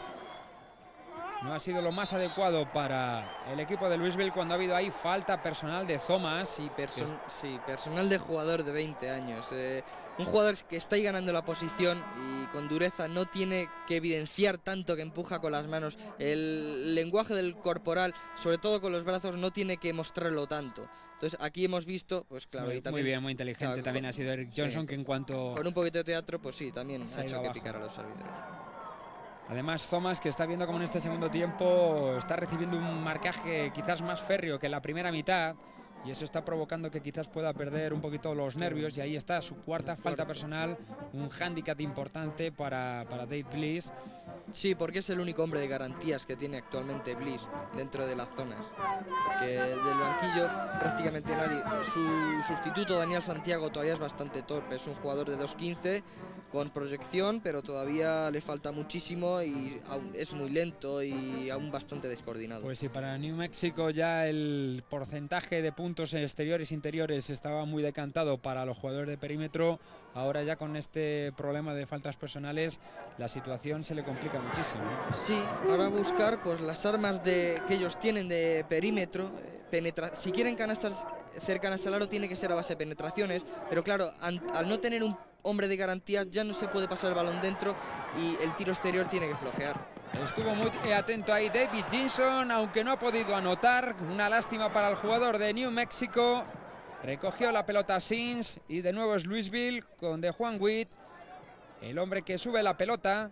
no ha sido lo más adecuado para el equipo de Louisville cuando ha habido ahí falta personal de Thomas. Sí, perso es... sí personal de jugador de veinte años. Eh, un jugador que está ahí ganando la posición y con dureza no tiene que evidenciar tanto que empuja con las manos. El lenguaje del corporal, sobre todo con los brazos, no tiene que mostrarlo tanto. Entonces aquí hemos visto, pues claro, muy, y también, muy bien, muy inteligente claro, también con, ha sido Eric Johnson, sí, que en cuanto... Con un poquito de teatro, pues sí, también ha hecho que picar a los árbitros. Además, Thomas, que está viendo como en este segundo tiempo está recibiendo un marcaje quizás más férreo que en la primera mitad, y eso está provocando que quizás pueda perder un poquito los nervios, y ahí está su cuarta falta personal, un hándicap importante para, para Dave Bliss. Sí, porque es el único hombre de garantías que tiene actualmente Bliss dentro de las zonas. Porque del banquillo prácticamente nadie. Su sustituto, Daniel Santiago, todavía es bastante torpe. Es un jugador de dos quince con proyección, pero todavía le falta muchísimo y aún es muy lento y aún bastante descoordinado. Pues sí, para New Mexico ya el porcentaje de puntos exteriores e interiores estaba muy decantado para los jugadores de perímetro. Ahora ya con este problema de faltas personales la situación se le complica muchísimo, ¿no? Sí, ahora buscar pues las armas de, que ellos tienen de perímetro. Penetra si quieren canastas cercanas al aro tiene que ser a base de penetraciones, pero claro, al, al no tener un hombre de garantías ya no se puede pasar el balón dentro y el tiro exterior tiene que flojear. Estuvo muy atento ahí David Johnson, aunque no ha podido anotar. Una lástima para el jugador de New Mexico. Recogió la pelota Sims y de nuevo es Louisville con DeJuan Witt, el hombre que sube la pelota.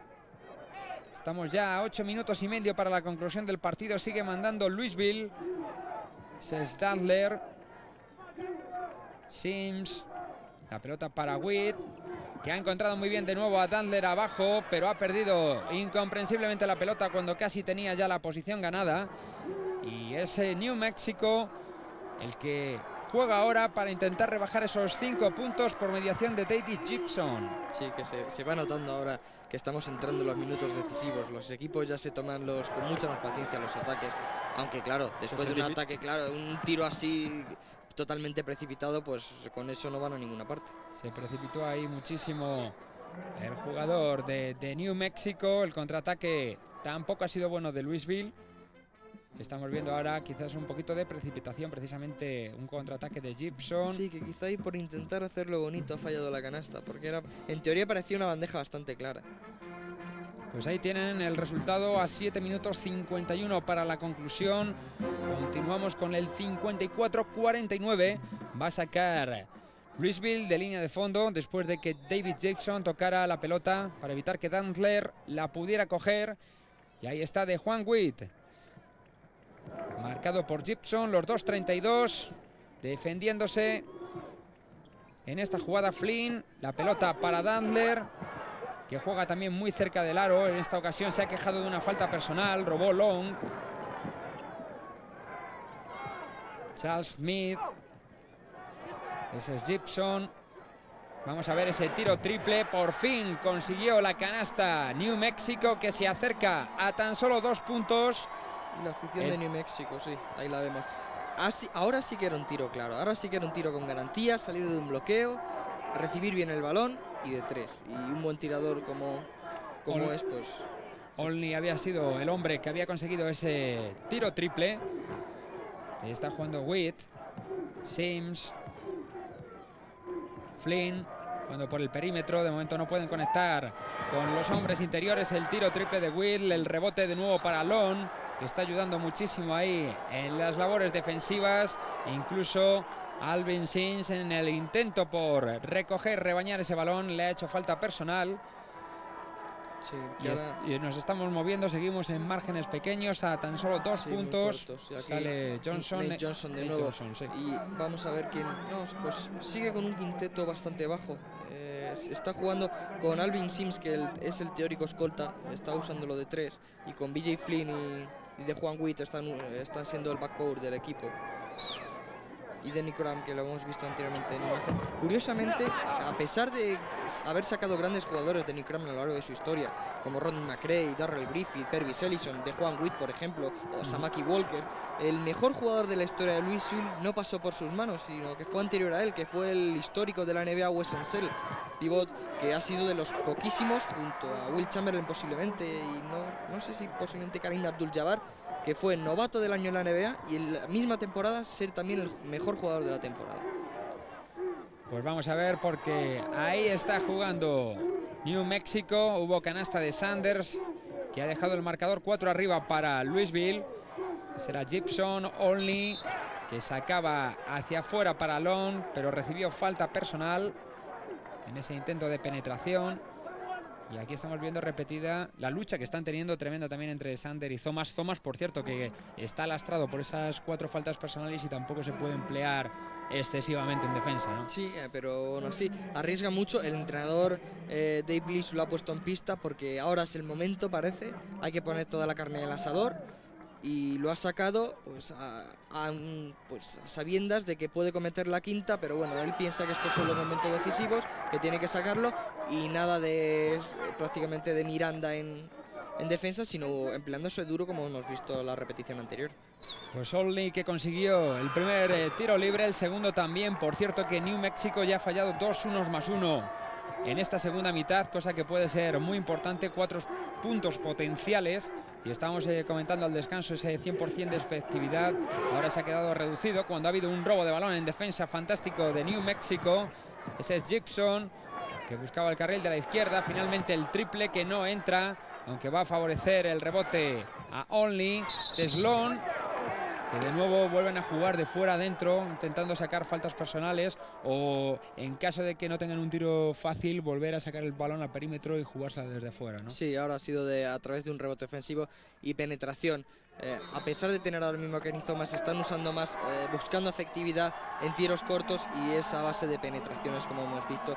Estamos ya a ocho minutos y medio para la conclusión del partido. Sigue mandando Louisville. Ese es Dandler. Sims. La pelota para Witt, que ha encontrado muy bien de nuevo a Dandler abajo, pero ha perdido incomprensiblemente la pelota cuando casi tenía ya la posición ganada. Y es New Mexico el que juega ahora para intentar rebajar esos cinco puntos por mediación de David Gibson. Sí, que se, se va notando ahora que estamos entrando en los minutos decisivos. Los equipos ya se toman los con mucha más paciencia los ataques. Aunque claro, después de un ataque, claro, un tiro así totalmente precipitado, pues con eso no van a ninguna parte. Se precipitó ahí muchísimo el jugador de, de New Mexico. El contraataque tampoco ha sido bueno de Louisville. Estamos viendo ahora quizás un poquito de precipitación, precisamente un contraataque de Gibson. Sí, que quizá ahí por intentar hacerlo bonito ha fallado la canasta, porque era, en teoría parecía una bandeja bastante clara. Pues ahí tienen el resultado a siete minutos cincuenta y uno para la conclusión. Continuamos con el cincuenta y cuatro cuarenta y nueve. Va a sacar Louisville de línea de fondo después de que David Gibson tocara la pelota para evitar que Dandler la pudiera coger. Y ahí está DeJuan Witt, marcado por Gibson, los dos treinta y dos, defendiéndose en esta jugada Flynn. La pelota para Dandler, que juega también muy cerca del aro. En esta ocasión se ha quejado de una falta personal, robó Long. Charles Smith. Ese es Gibson. Vamos a ver ese tiro triple. Por fin consiguió la canasta New Mexico, que se acerca a tan solo dos puntos. Y la afición El... de New Mexico, sí, ahí la vemos. Así, ahora sí que era un tiro claro. Ahora sí que era un tiro con garantía, salido de un bloqueo, recibir bien el balón y de tres. Y un buen tirador como, como Ol es, pues... Olney había sido el hombre que había conseguido ese tiro triple. Ahí está jugando Witt, Sims, Flynn, cuando por el perímetro de momento no pueden conectar con los hombres interiores. El tiro triple de Will, el rebote de nuevo para Lon, que está ayudando muchísimo ahí en las labores defensivas. E incluso Alvin Sims, en el intento por recoger, rebañar ese balón, le ha hecho falta personal. Sí, y, ahora... y nos estamos moviendo, seguimos en márgenes pequeños a tan solo dos sí, puntos. Sale Johnson, Nate Johnson de Nate nuevo. Johnson, sí. Y vamos a ver quién. No, pues sigue con un quinteto bastante bajo. Eh, está jugando con Alvin Sims, que el, es el teórico escolta, está usándolo de tres. Y con B J Flynn y, y de Juan Witt están, están siendo el backcourt del equipo. Y Denny Cram, que lo hemos visto anteriormente en imagen. Curiosamente, a pesar de haber sacado grandes jugadores de Denny Cram a lo largo de su historia, como Rodney McRae, Darrell Griffith, Pervis Ellison, de Juan Witt, por ejemplo, o Samaki Walker, el mejor jugador de la historia de Louisville no pasó por sus manos, sino que fue anterior a él, que fue el histórico de la N B A, Wes Unseld, pivot que ha sido de los poquísimos, junto a Will Chamberlain posiblemente, y no, no sé si posiblemente Kareem Abdul-Jabbar, que fue novato del año en la N B A y en la misma temporada ser también el mejor jugador de la temporada. Pues vamos a ver, porque ahí está jugando New Mexico. Hubo canasta de Sanders, que ha dejado el marcador cuatro arriba para Louisville. Será Gibson Only, que sacaba hacia afuera para Lon, pero recibió falta personal en ese intento de penetración. Y aquí estamos viendo repetida la lucha que están teniendo, tremenda también, entre Sander y Thomas. Thomas, por cierto, que está lastrado por esas cuatro faltas personales y tampoco se puede emplear excesivamente en defensa, ¿no? Sí, eh, pero no, sí, arriesga mucho. El entrenador eh, Dave Bliss lo ha puesto en pista porque ahora es el momento, parece. Hay que poner toda la carne en el asador. Y lo ha sacado pues a, a, pues a sabiendas de que puede cometer la quinta, pero bueno, él piensa que estos son los momentos decisivos, que tiene que sacarlo, y nada de eh, prácticamente de Miranda en, en defensa, sino empleándose duro, como hemos visto en la repetición anterior. Pues Only, que consiguió el primer eh, tiro libre, el segundo también. Por cierto, que New Mexico ya ha fallado dos unos más uno en esta segunda mitad, cosa que puede ser muy importante. Cuatro puntos potenciales, y estamos eh, comentando al descanso ese cien por cien de efectividad. Ahora se ha quedado reducido cuando ha habido un robo de balón en defensa fantástico de New Mexico. Ese es Gibson, que buscaba el carril de la izquierda. Finalmente el triple, que no entra, aunque va a favorecer el rebote a Only. Es Lon, que de nuevo vuelven a jugar de fuera adentro, intentando sacar faltas personales, o en caso de que no tengan un tiro fácil, volver a sacar el balón al perímetro y jugársela desde fuera, ¿no? Sí, ahora ha sido de, a través de un rebote ofensivo y penetración. Eh, a pesar de tener ahora mismo a Kenny Thomas, están usando más, eh, buscando efectividad en tiros cortos, y esa base de penetraciones, como hemos visto.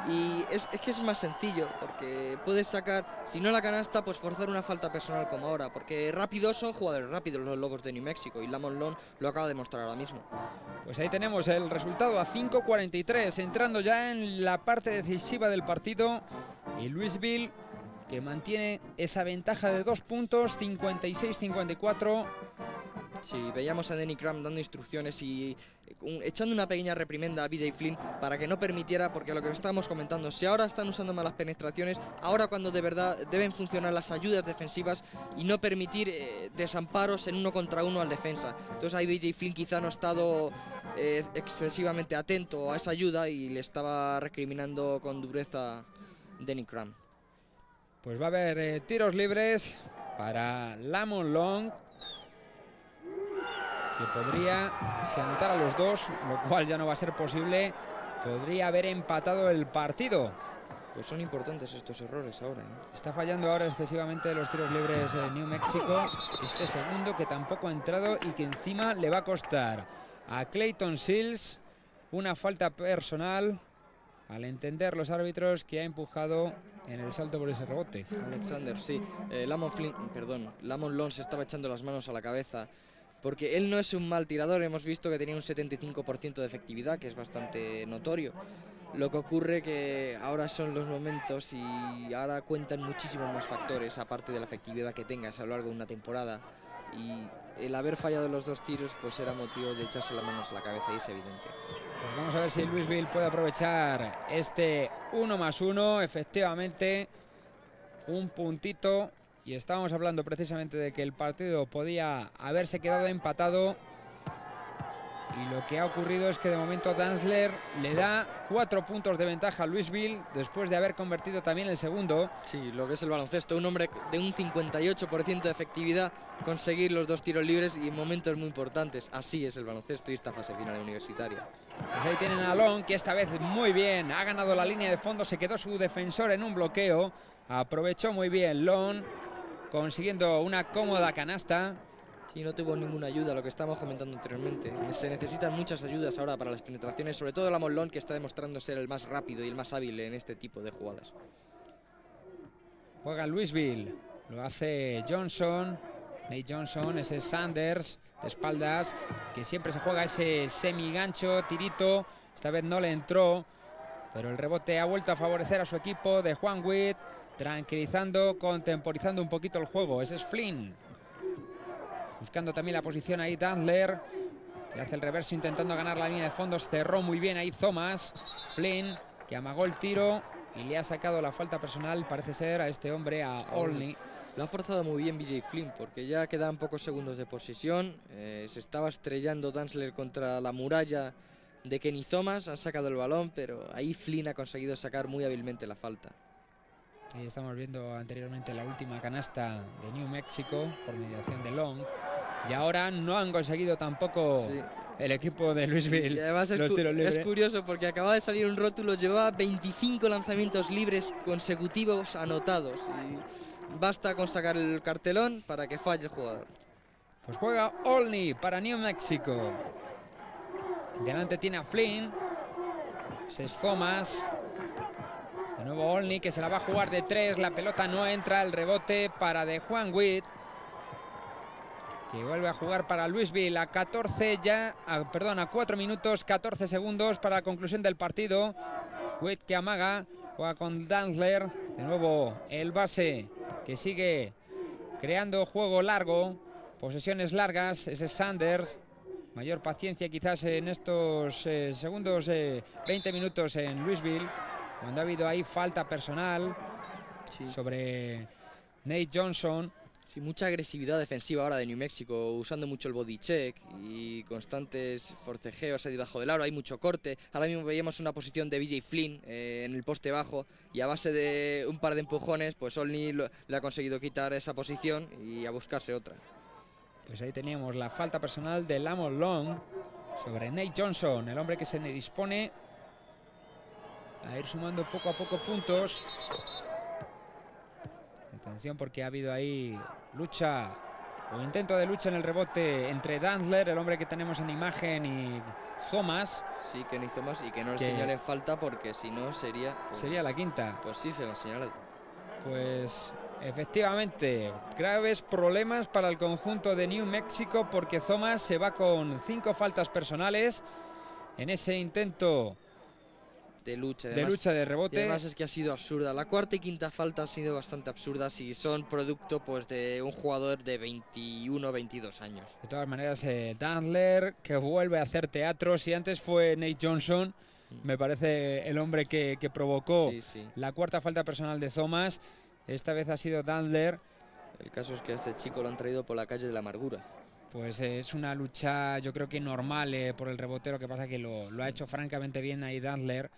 Y es, es que es más sencillo, porque puedes sacar, si no la canasta, pues forzar una falta personal como ahora, porque rápidos son jugadores rápidos los Lobos de New Mexico, y Lamont Lon lo acaba de mostrar ahora mismo. Pues ahí tenemos el resultado a cinco cuarenta y tres, entrando ya en la parte decisiva del partido, y Louisville, que mantiene esa ventaja de dos puntos, cincuenta y seis cincuenta y cuatro. Sí, veíamos a Denny Cram dando instrucciones y un, echando una pequeña reprimenda a B J Flynn para que no permitiera, porque lo que estábamos comentando, si ahora están usando malas penetraciones, ahora cuando de verdad deben funcionar las ayudas defensivas y no permitir eh, desamparos en uno contra uno al defensa. Entonces ahí B J Flynn quizá no ha estado eh, excesivamente atento a esa ayuda y le estaba recriminando con dureza Denny Cram. Pues va a haber eh, tiros libres para Lamont Long, que podría, si anotara los dos, lo cual ya no va a ser posible, podría haber empatado el partido. Pues son importantes estos errores ahora, ¿eh? Está fallando ahora excesivamente los tiros libres en New Mexico. Este segundo, que tampoco ha entrado y que encima le va a costar a Clayton Sills una falta personal, al entender los árbitros que ha empujado en el salto por ese rebote. Alexander, sí. Eh, Lamont Flynn, perdón, Lamont Lon se estaba echando las manos a la cabeza, porque él no es un mal tirador. Hemos visto que tenía un setenta y cinco por ciento de efectividad, que es bastante notorio. Lo que ocurre que ahora son los momentos y ahora cuentan muchísimos más factores, aparte de la efectividad que tengas a lo largo de una temporada. Y el haber fallado los dos tiros pues era motivo de echarse las manos a la cabeza, y es evidente. Pues vamos a ver si Louisville puede aprovechar este uno más uno. Efectivamente, un puntito. Y estábamos hablando precisamente de que el partido podía haberse quedado empatado. Y lo que ha ocurrido es que de momento Dantzler le da cuatro puntos de ventaja a Louisville después de haber convertido también el segundo. Sí, lo que es el baloncesto, un hombre de un cincuenta y ocho por ciento de efectividad, conseguir los dos tiros libres y en momentos muy importantes. Así es el baloncesto y esta fase final universitaria. Pues ahí tienen a Long, que esta vez muy bien ha ganado la línea de fondo, se quedó su defensor en un bloqueo, aprovechó muy bien Long, consiguiendo una cómoda canasta. Sí, no tuvo ninguna ayuda, lo que estábamos comentando anteriormente. Se necesitan muchas ayudas ahora para las penetraciones, sobre todo Lamont Long, que está demostrando ser el más rápido y el más hábil en este tipo de jugadas. Juega Louisville, lo hace Johnson, Nate Johnson, ese Sanders de espaldas, que siempre se juega ese semigancho, tirito, esta vez no le entró, pero el rebote ha vuelto a favorecer a su equipo de Juan Witt, tranquilizando, contemporizando un poquito el juego. Ese es Flynn. Buscando también la posición ahí Dantzler, que hace el reverso intentando ganar la línea de fondos. Cerró muy bien ahí Thomas. Flynn, que amagó el tiro y le ha sacado la falta personal, parece ser, a este hombre, a Olney. Lo ha forzado muy bien B J Flynn, porque ya quedan pocos segundos de posesión. Eh, se estaba estrellando Dantzler contra la muralla de Kenny Thomas. Han sacado el balón, pero ahí Flynn ha conseguido sacar muy hábilmente la falta. Y estamos viendo anteriormente la última canasta de New Mexico por mediación de Long. Y ahora no han conseguido tampoco sí. el equipo de Louisville. Y además es, los tiros libres. Es curioso porque acaba de salir un rótulo, llevaba veinticinco lanzamientos libres consecutivos anotados. Y basta con sacar el cartelón para que falle el jugador. Pues juega Olney para New Mexico. Delante tiene a Flynn. Ese es Thomas. De nuevo Olney, que se la va a jugar de tres. La pelota no entra. El rebote para de Juan Witt, que vuelve a jugar para Louisville a catorce ya, a, perdón, a cuatro minutos, catorce segundos para la conclusión del partido. Witt que amaga, juega con Dantzler. De nuevo el base, que sigue creando juego largo, posesiones largas. Ese es Sanders. Mayor paciencia quizás en estos eh, segundos, eh, veinte minutos en Louisville, cuando ha habido ahí falta personal sí. sobre Nate Johnson. Sí, mucha agresividad defensiva ahora de New Mexico, usando mucho el body check y constantes forcejeos ahí debajo del aro, hay mucho corte. Ahora mismo veíamos una posición de B J Flynn eh, en el poste bajo y a base de un par de empujones, pues Olney lo, le ha conseguido quitar esa posición y a buscarse otra. Pues ahí teníamos la falta personal de Lamont Long sobre Nate Johnson, el hombre que se dispone a ir sumando poco a poco puntos. Atención porque ha habido ahí lucha o intento de lucha en el rebote entre Dantzler, el hombre que tenemos en imagen, y Thomas. Sí, Kenny Thomas, y que no le que señalen falta porque si no sería... Pues, sería la quinta. Pues sí, se la señala. Pues efectivamente, graves problemas para el conjunto de New Mexico porque Thomas se va con cinco faltas personales en ese intento de lucha, además, de lucha de rebote. Y además es que ha sido absurda. La cuarta y quinta falta han sido bastante absurdas y son producto pues de un jugador de veintiuno, veintidós años. De todas maneras, eh, Dantzler, que vuelve a hacer teatro. Si antes fue Nate Johnson, mm. me parece el hombre que, que provocó sí, sí. la cuarta falta personal de Thomas. Esta vez ha sido Dantzler. El caso es que a este chico lo han traído por la calle de la amargura. Pues eh, es una lucha, yo creo que normal eh, por el rebotero, que pasa que lo, lo ha hecho francamente bien ahí Dantzler.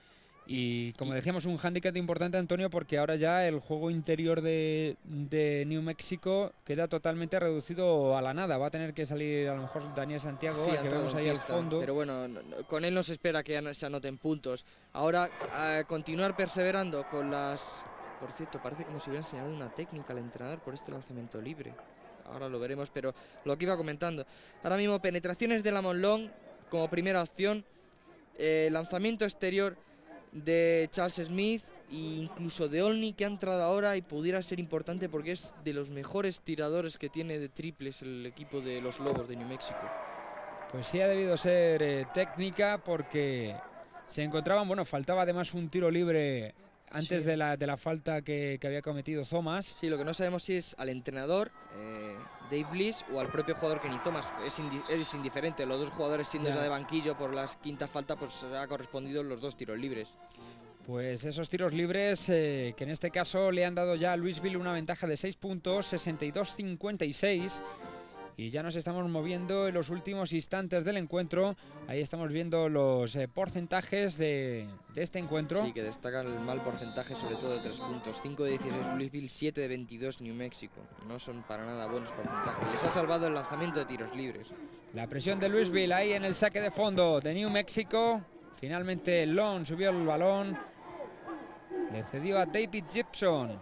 Y como decíamos, un hándicap importante, Antonio, porque ahora ya el juego interior de, de New Mexico queda totalmente reducido a la nada. Va a tener que salir a lo mejor Daniel Santiago, sí, que vemos ahí al fondo. Pero bueno, con él no se espera que se anoten puntos. Ahora, a continuar perseverando con las... Por cierto, parece como si hubiera enseñado una técnica al entrenador por este lanzamiento libre. Ahora lo veremos, pero lo que iba comentando. Ahora mismo, penetraciones de Lamont Long como primera opción. Eh, lanzamiento exterior de Charles Smith e incluso de Olney, que ha entrado ahora y pudiera ser importante porque es de los mejores tiradores que tiene de triples el equipo de los Lobos de New Mexico. Pues sí ha debido ser eh, técnica porque se encontraban, bueno, faltaba además un tiro libre antes sí. de, la, de la falta que, que había cometido Thomas. Sí, lo que no sabemos si es al entrenador eh, Dave Bliss o al propio jugador Kenny Thomas. Es, indi es indiferente, los dos jugadores siendo ya de banquillo por la quinta falta, pues ha correspondido los dos tiros libres. Pues esos tiros libres eh, que en este caso le han dado ya a Louisville una ventaja de seis puntos, sesenta y dos a cincuenta y seis. Y ya nos estamos moviendo en los últimos instantes del encuentro. Ahí estamos viendo los eh, porcentajes de, de este encuentro. Sí, que destacan el mal porcentaje, sobre todo de tres puntos. cinco de dieciséis Louisville, siete de veintidós New Mexico. No son para nada buenos porcentajes. Les ha salvado el lanzamiento de tiros libres. La presión de Louisville ahí en el saque de fondo de New Mexico. Finalmente Long subió el balón. Le cedió a David Gibson.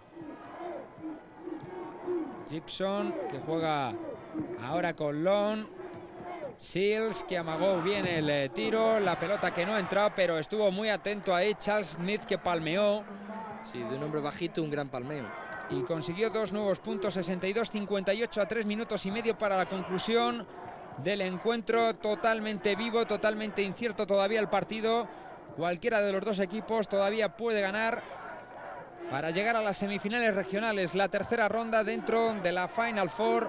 Gibson que juega ahora con Long. Seals que amagó bien el eh, tiro. La pelota que no ha entrado, pero estuvo muy atento ahí Charles Smith, que palmeó. Sí, de un hombre bajito, un gran palmeo. Y consiguió dos nuevos puntos, sesenta y dos cincuenta y ocho a tres minutos y medio para la conclusión del encuentro. Totalmente vivo, totalmente incierto todavía el partido. Cualquiera de los dos equipos todavía puede ganar para llegar a las semifinales regionales, la tercera ronda dentro de la Final Four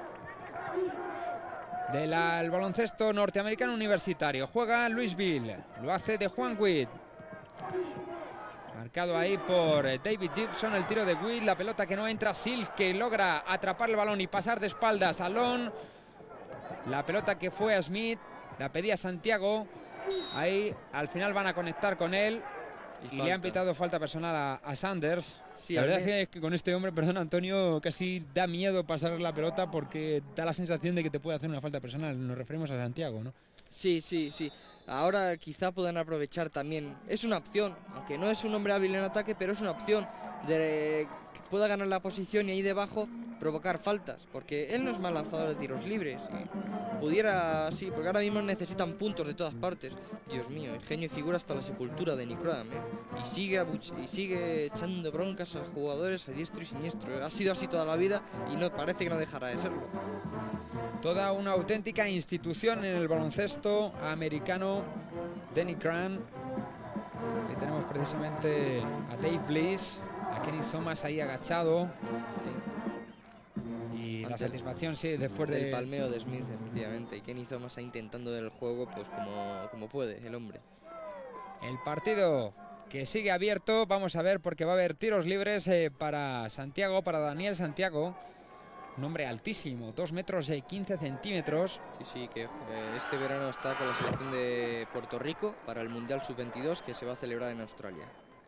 del baloncesto norteamericano universitario. Juega Louisville, lo hace de Juan Witt. Marcado ahí por David Gibson, el tiro de Witt, la pelota que no entra, Seals que logra atrapar el balón y pasar de espaldas a Long. La pelota que fue a Smith, la pedía Santiago, ahí al final van a conectar con él. Y, y le han pitado falta personal a, a Sanders. Sí, la verdad es que con este hombre, perdón Antonio, casi da miedo pasar la pelota porque da la sensación de que te puede hacer una falta personal. Nos referimos a Santiago, ¿no? Sí, sí, sí. Ahora quizá puedan aprovechar también. Es una opción, aunque no es un hombre hábil en ataque, pero es una opción de que pueda ganar la posición y ahí debajo provocar faltas. Porque él no es mal lanzador de tiros libres. Y pudiera, sí, porque ahora mismo necesitan puntos de todas partes. Dios mío, ingenio y figura hasta la sepultura de Nick Cradam, ¿eh? Y sigue, y sigue echando broncas a los jugadores a diestro y siniestro. Ha sido así toda la vida y no parece que no dejará de serlo. Toda una auténtica institución en el baloncesto americano, Denny Cran. Ahí tenemos precisamente a Dave Bliss, a Kenny Thomas ahí agachado. Sí. Y ante la satisfacción, sí, después del de... palmeo de Smith, efectivamente. Y Kenny Thomas ahí intentando del juego pues como, como puede, el hombre. El partido que sigue abierto, vamos a ver, porque va a haber tiros libres eh, para Santiago, para Daniel Santiago. Un hombre altísimo, dos metros y quince centímetros. Sí, sí, que eh, este verano está con la selección de Puerto Rico para el Mundial sub veintidós que se va a celebrar en Australia.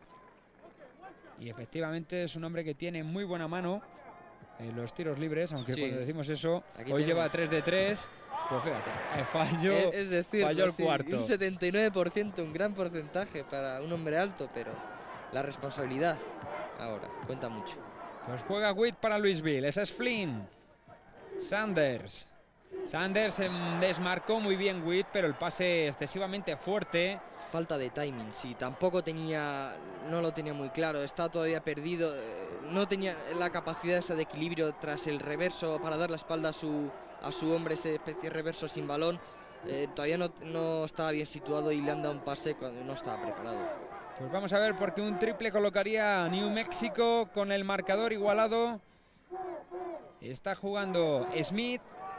Y efectivamente es un hombre que tiene muy buena mano en los tiros libres, aunque sí, cuando decimos eso, aquí hoy tenemos... lleva tres de tres. Pues fíjate, falló, es, es decir, falló el sí, cuarto. Un setenta y nueve por ciento, un gran porcentaje para un hombre alto, pero la responsabilidad ahora cuenta mucho. Pues juega Witt para Louisville, esa es Flynn. Sanders. Sanders eh, desmarcó muy bien Witt, pero el pase excesivamente fuerte. Falta de timing, sí, tampoco tenía, no lo tenía muy claro, está todavía perdido, eh, no tenía la capacidad esa de equilibrio tras el reverso para dar la espalda a su, a su hombre, ese especie de reverso sin balón. Eh, todavía no, no estaba bien situado y le han dado un pase cuando no estaba preparado. Pues vamos a ver, porque un triple colocaría a New Mexico con el marcador igualado. Está jugando Smith,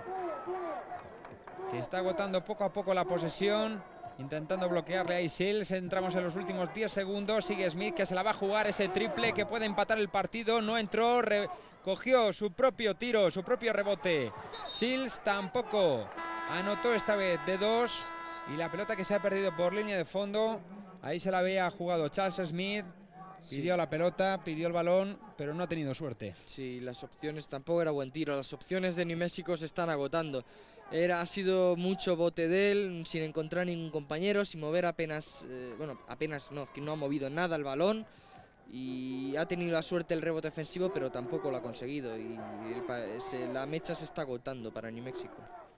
que está agotando poco a poco la posesión, intentando bloquearle a Seals. Entramos en los últimos diez segundos. Sigue Smith, que se la va a jugar ese triple que puede empatar el partido. No entró, cogió su propio tiro, su propio rebote. Seals tampoco anotó esta vez de dos. Y la pelota que se ha perdido por línea de fondo. Ahí se la había jugado Charles Smith, pidió sí. la pelota, pidió el balón, pero no ha tenido suerte. Sí, las opciones, tampoco era buen tiro, las opciones de New Mexico se están agotando. Era, ha sido mucho bote de él, sin encontrar ningún compañero, sin mover apenas, eh, bueno, apenas no, que no ha movido nada el balón. Y ha tenido la suerte el rebote ofensivo, pero tampoco lo ha conseguido. Y el, se, la mecha se está agotando para New Mexico.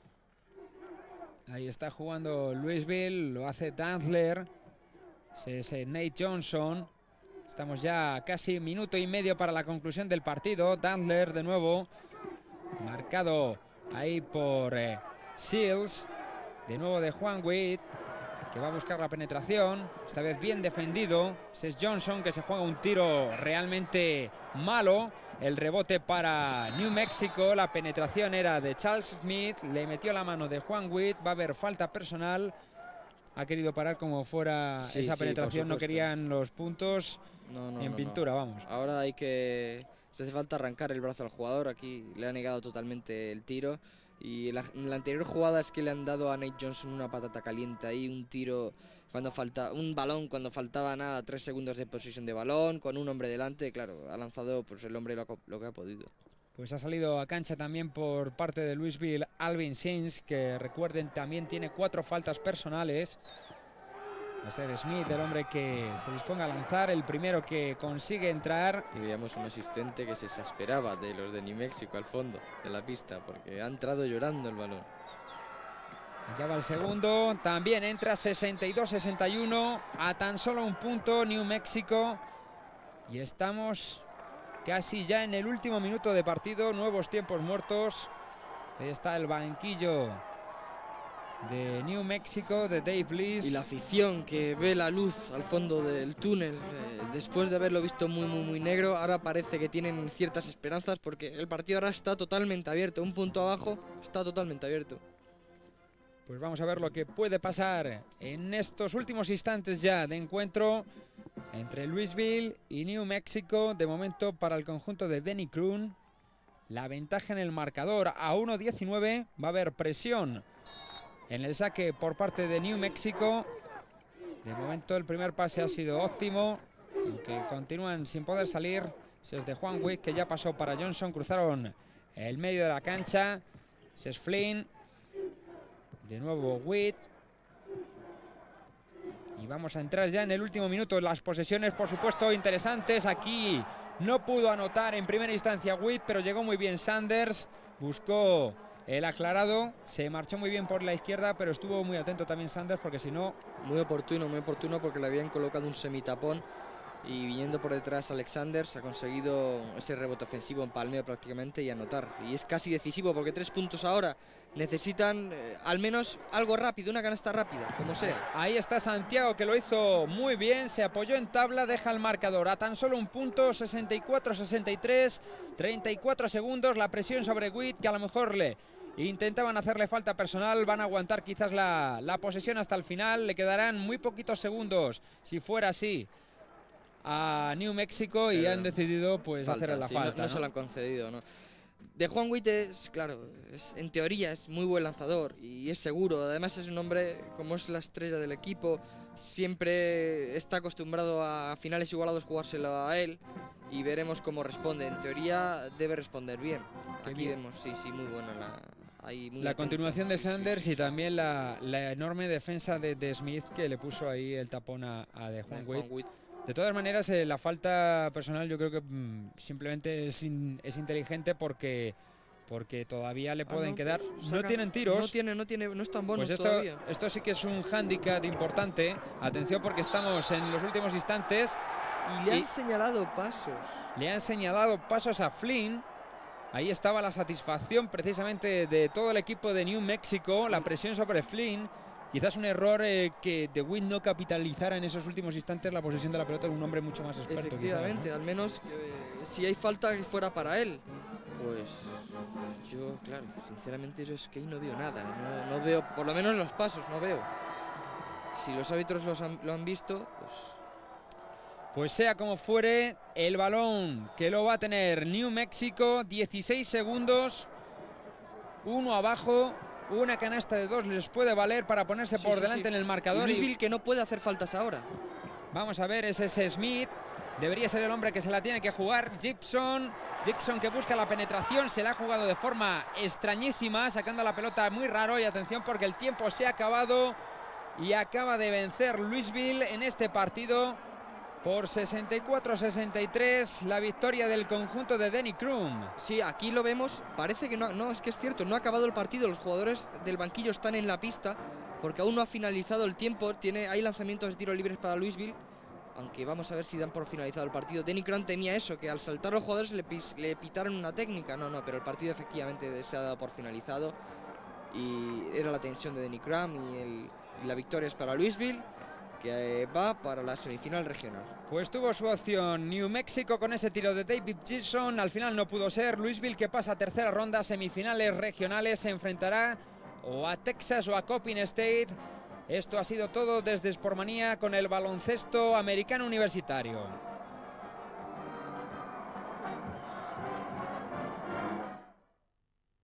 Ahí está jugando Louisville, lo hace Dantzler. Es Nate Johnson. Estamos ya casi minuto y medio para la conclusión del partido. Dantzler de nuevo, marcado ahí por eh, Seals. De nuevo de Juan Witt, que va a buscar la penetración. Esta vez bien defendido. Ese es Johnson, que se juega un tiro realmente malo. El rebote para New Mexico. La penetración era de Charles Smith. Le metió la mano de Juan Witt. Va a haber falta personal. Ha querido parar como fuera sí, esa penetración, sí, no querían los puntos no, no, en no, pintura, no. vamos. Ahora hay que... Se hace falta arrancar el brazo al jugador, aquí le ha negado totalmente el tiro Y la, en la anterior jugada es que le han dado a Nate Johnson una patata caliente ahí, un tiro cuando falta, un balón cuando faltaba nada, tres segundos de posesión de balón, con un hombre delante, claro, ha lanzado pues el hombre lo, lo que ha podido. Pues ha salido a cancha también por parte de Louisville Alvin Sims, que recuerden también tiene cuatro faltas personales. Va a ser Smith el hombre que se disponga a lanzar, el primero que consigue entrar. Y veíamos un asistente que se exasperaba de los de New Mexico al fondo de la pista, porque ha entrado llorando el balón. Ya va el segundo, también entra sesenta y dos sesenta y uno, a tan solo un punto New Mexico. Y estamos casi ya en el último minuto de partido, nuevos tiempos muertos. Ahí está el banquillo de New Mexico, de Dave Lees. Y la afición que ve la luz al fondo del túnel, eh, después de haberlo visto muy, muy, muy negro, ahora parece que tienen ciertas esperanzas porque el partido ahora está totalmente abierto. Un punto abajo, está totalmente abierto. Pues vamos a ver lo que puede pasar en estos últimos instantes ya de encuentro entre Louisville y New Mexico. De momento para el conjunto de Denny Crum, la ventaja en el marcador a uno diecinueve. Va a haber presión en el saque por parte de New Mexico. De momento el primer pase ha sido óptimo, aunque continúan sin poder salir. Ese es de Juan Witt, que ya pasó para Johnson. Cruzaron el medio de la cancha. Ese es Flynn. De nuevo Witt. Y vamos a entrar ya en el último minuto. Las posesiones, por supuesto, interesantes. Aquí no pudo anotar en primera instancia Witt, pero llegó muy bien Sanders. Buscó el aclarado. Se marchó muy bien por la izquierda, pero estuvo muy atento también Sanders, porque si no... Muy oportuno, muy oportuno, porque le habían colocado un semitapón. Y viniendo por detrás Alexander se ha conseguido ese rebote ofensivo en palmeo prácticamente y anotar. Y es casi decisivo porque tres puntos ahora necesitan eh, al menos algo rápido, una canasta rápida, como sea. Ahí está Santiago, que lo hizo muy bien, se apoyó en tabla, deja el marcador a tan solo un punto, sesenta y cuatro sesenta y tres, treinta y cuatro segundos, la presión sobre Witt, que a lo mejor le intentaban hacerle falta personal, van a aguantar quizás la, la posesión hasta el final, le quedarán muy poquitos segundos si fuera así a New Mexico y Pero han decidido pues falta, hacer la sí, falta. No, no, ¿no? se lo han concedido, ¿no? De Juan Witt es, claro, es, en teoría es muy buen lanzador y es seguro. Además es un hombre, como es la estrella del equipo, siempre está acostumbrado a finales igualados jugárselo a él y veremos cómo responde. En teoría debe responder bien. Qué Aquí bien. vemos, sí, sí, muy buena la... Muy la atento. continuación de Sanders sí, sí, sí. Y también la, la enorme defensa de, de Smith, que le puso ahí el tapón a, a de Juan, de Juan Witt. Witt. De todas maneras, eh, la falta personal yo creo que mmm, simplemente es, in, es inteligente porque, porque todavía le pueden ah, no, quedar. Pues, no tienen tiros. No tiene, no tiene, no están buenos pues esto, todavía. Esto sí que es un hándicap importante. Atención, porque estamos en los últimos instantes. Y le y han señalado pasos. Le han señalado pasos a Flynn. Ahí estaba la satisfacción precisamente de todo el equipo de New Mexico, la presión sobre Flynn. Quizás un error eh, que de Witt no capitalizara en esos últimos instantes la posesión de la pelota en un hombre mucho más experto. Efectivamente, quizás, ¿no? Al menos eh, si hay falta que fuera para él. Pues yo, claro, sinceramente yo es que ahí no veo nada. No, no veo, por lo menos los pasos, no veo. Si los árbitros los han, lo han visto, pues... Pues sea como fuere, el balón que lo va a tener New Mexico, dieciséis segundos, uno abajo. Una canasta de dos les puede valer para ponerse sí, por sí, delante sí. en el marcador. Louisville y... que no puede hacer faltas ahora. Vamos a ver, ese es Smith. Debería ser el hombre que se la tiene que jugar. Gibson. Gibson que busca la penetración. Se la ha jugado de forma extrañísima, sacando la pelota muy raro. Y atención porque el tiempo se ha acabado. Y acaba de vencer Louisville en este partido por sesenta y cuatro sesenta y tres, la victoria del conjunto de Denny Crum. Sí, aquí lo vemos, parece que no, no, es que es cierto, no ha acabado el partido, los jugadores del banquillo están en la pista, porque aún no ha finalizado el tiempo, tiene, hay lanzamientos de tiros libres para Louisville, aunque vamos a ver si dan por finalizado el partido. Denny Crum temía eso, que al saltar los jugadores le, pis, le pitaron una técnica, no, no, pero el partido efectivamente se ha dado por finalizado, y era la tensión de Denny Crum, y, el, y la victoria es para Louisville, que va para la semifinal regional. Pues tuvo su opción New Mexico con ese tiro de David Gibson, al final no pudo ser. Louisville, que pasa a tercera ronda, semifinales regionales, se enfrentará o a Texas o a Coppin State. Esto ha sido todo desde Sportmanía con el baloncesto americano universitario.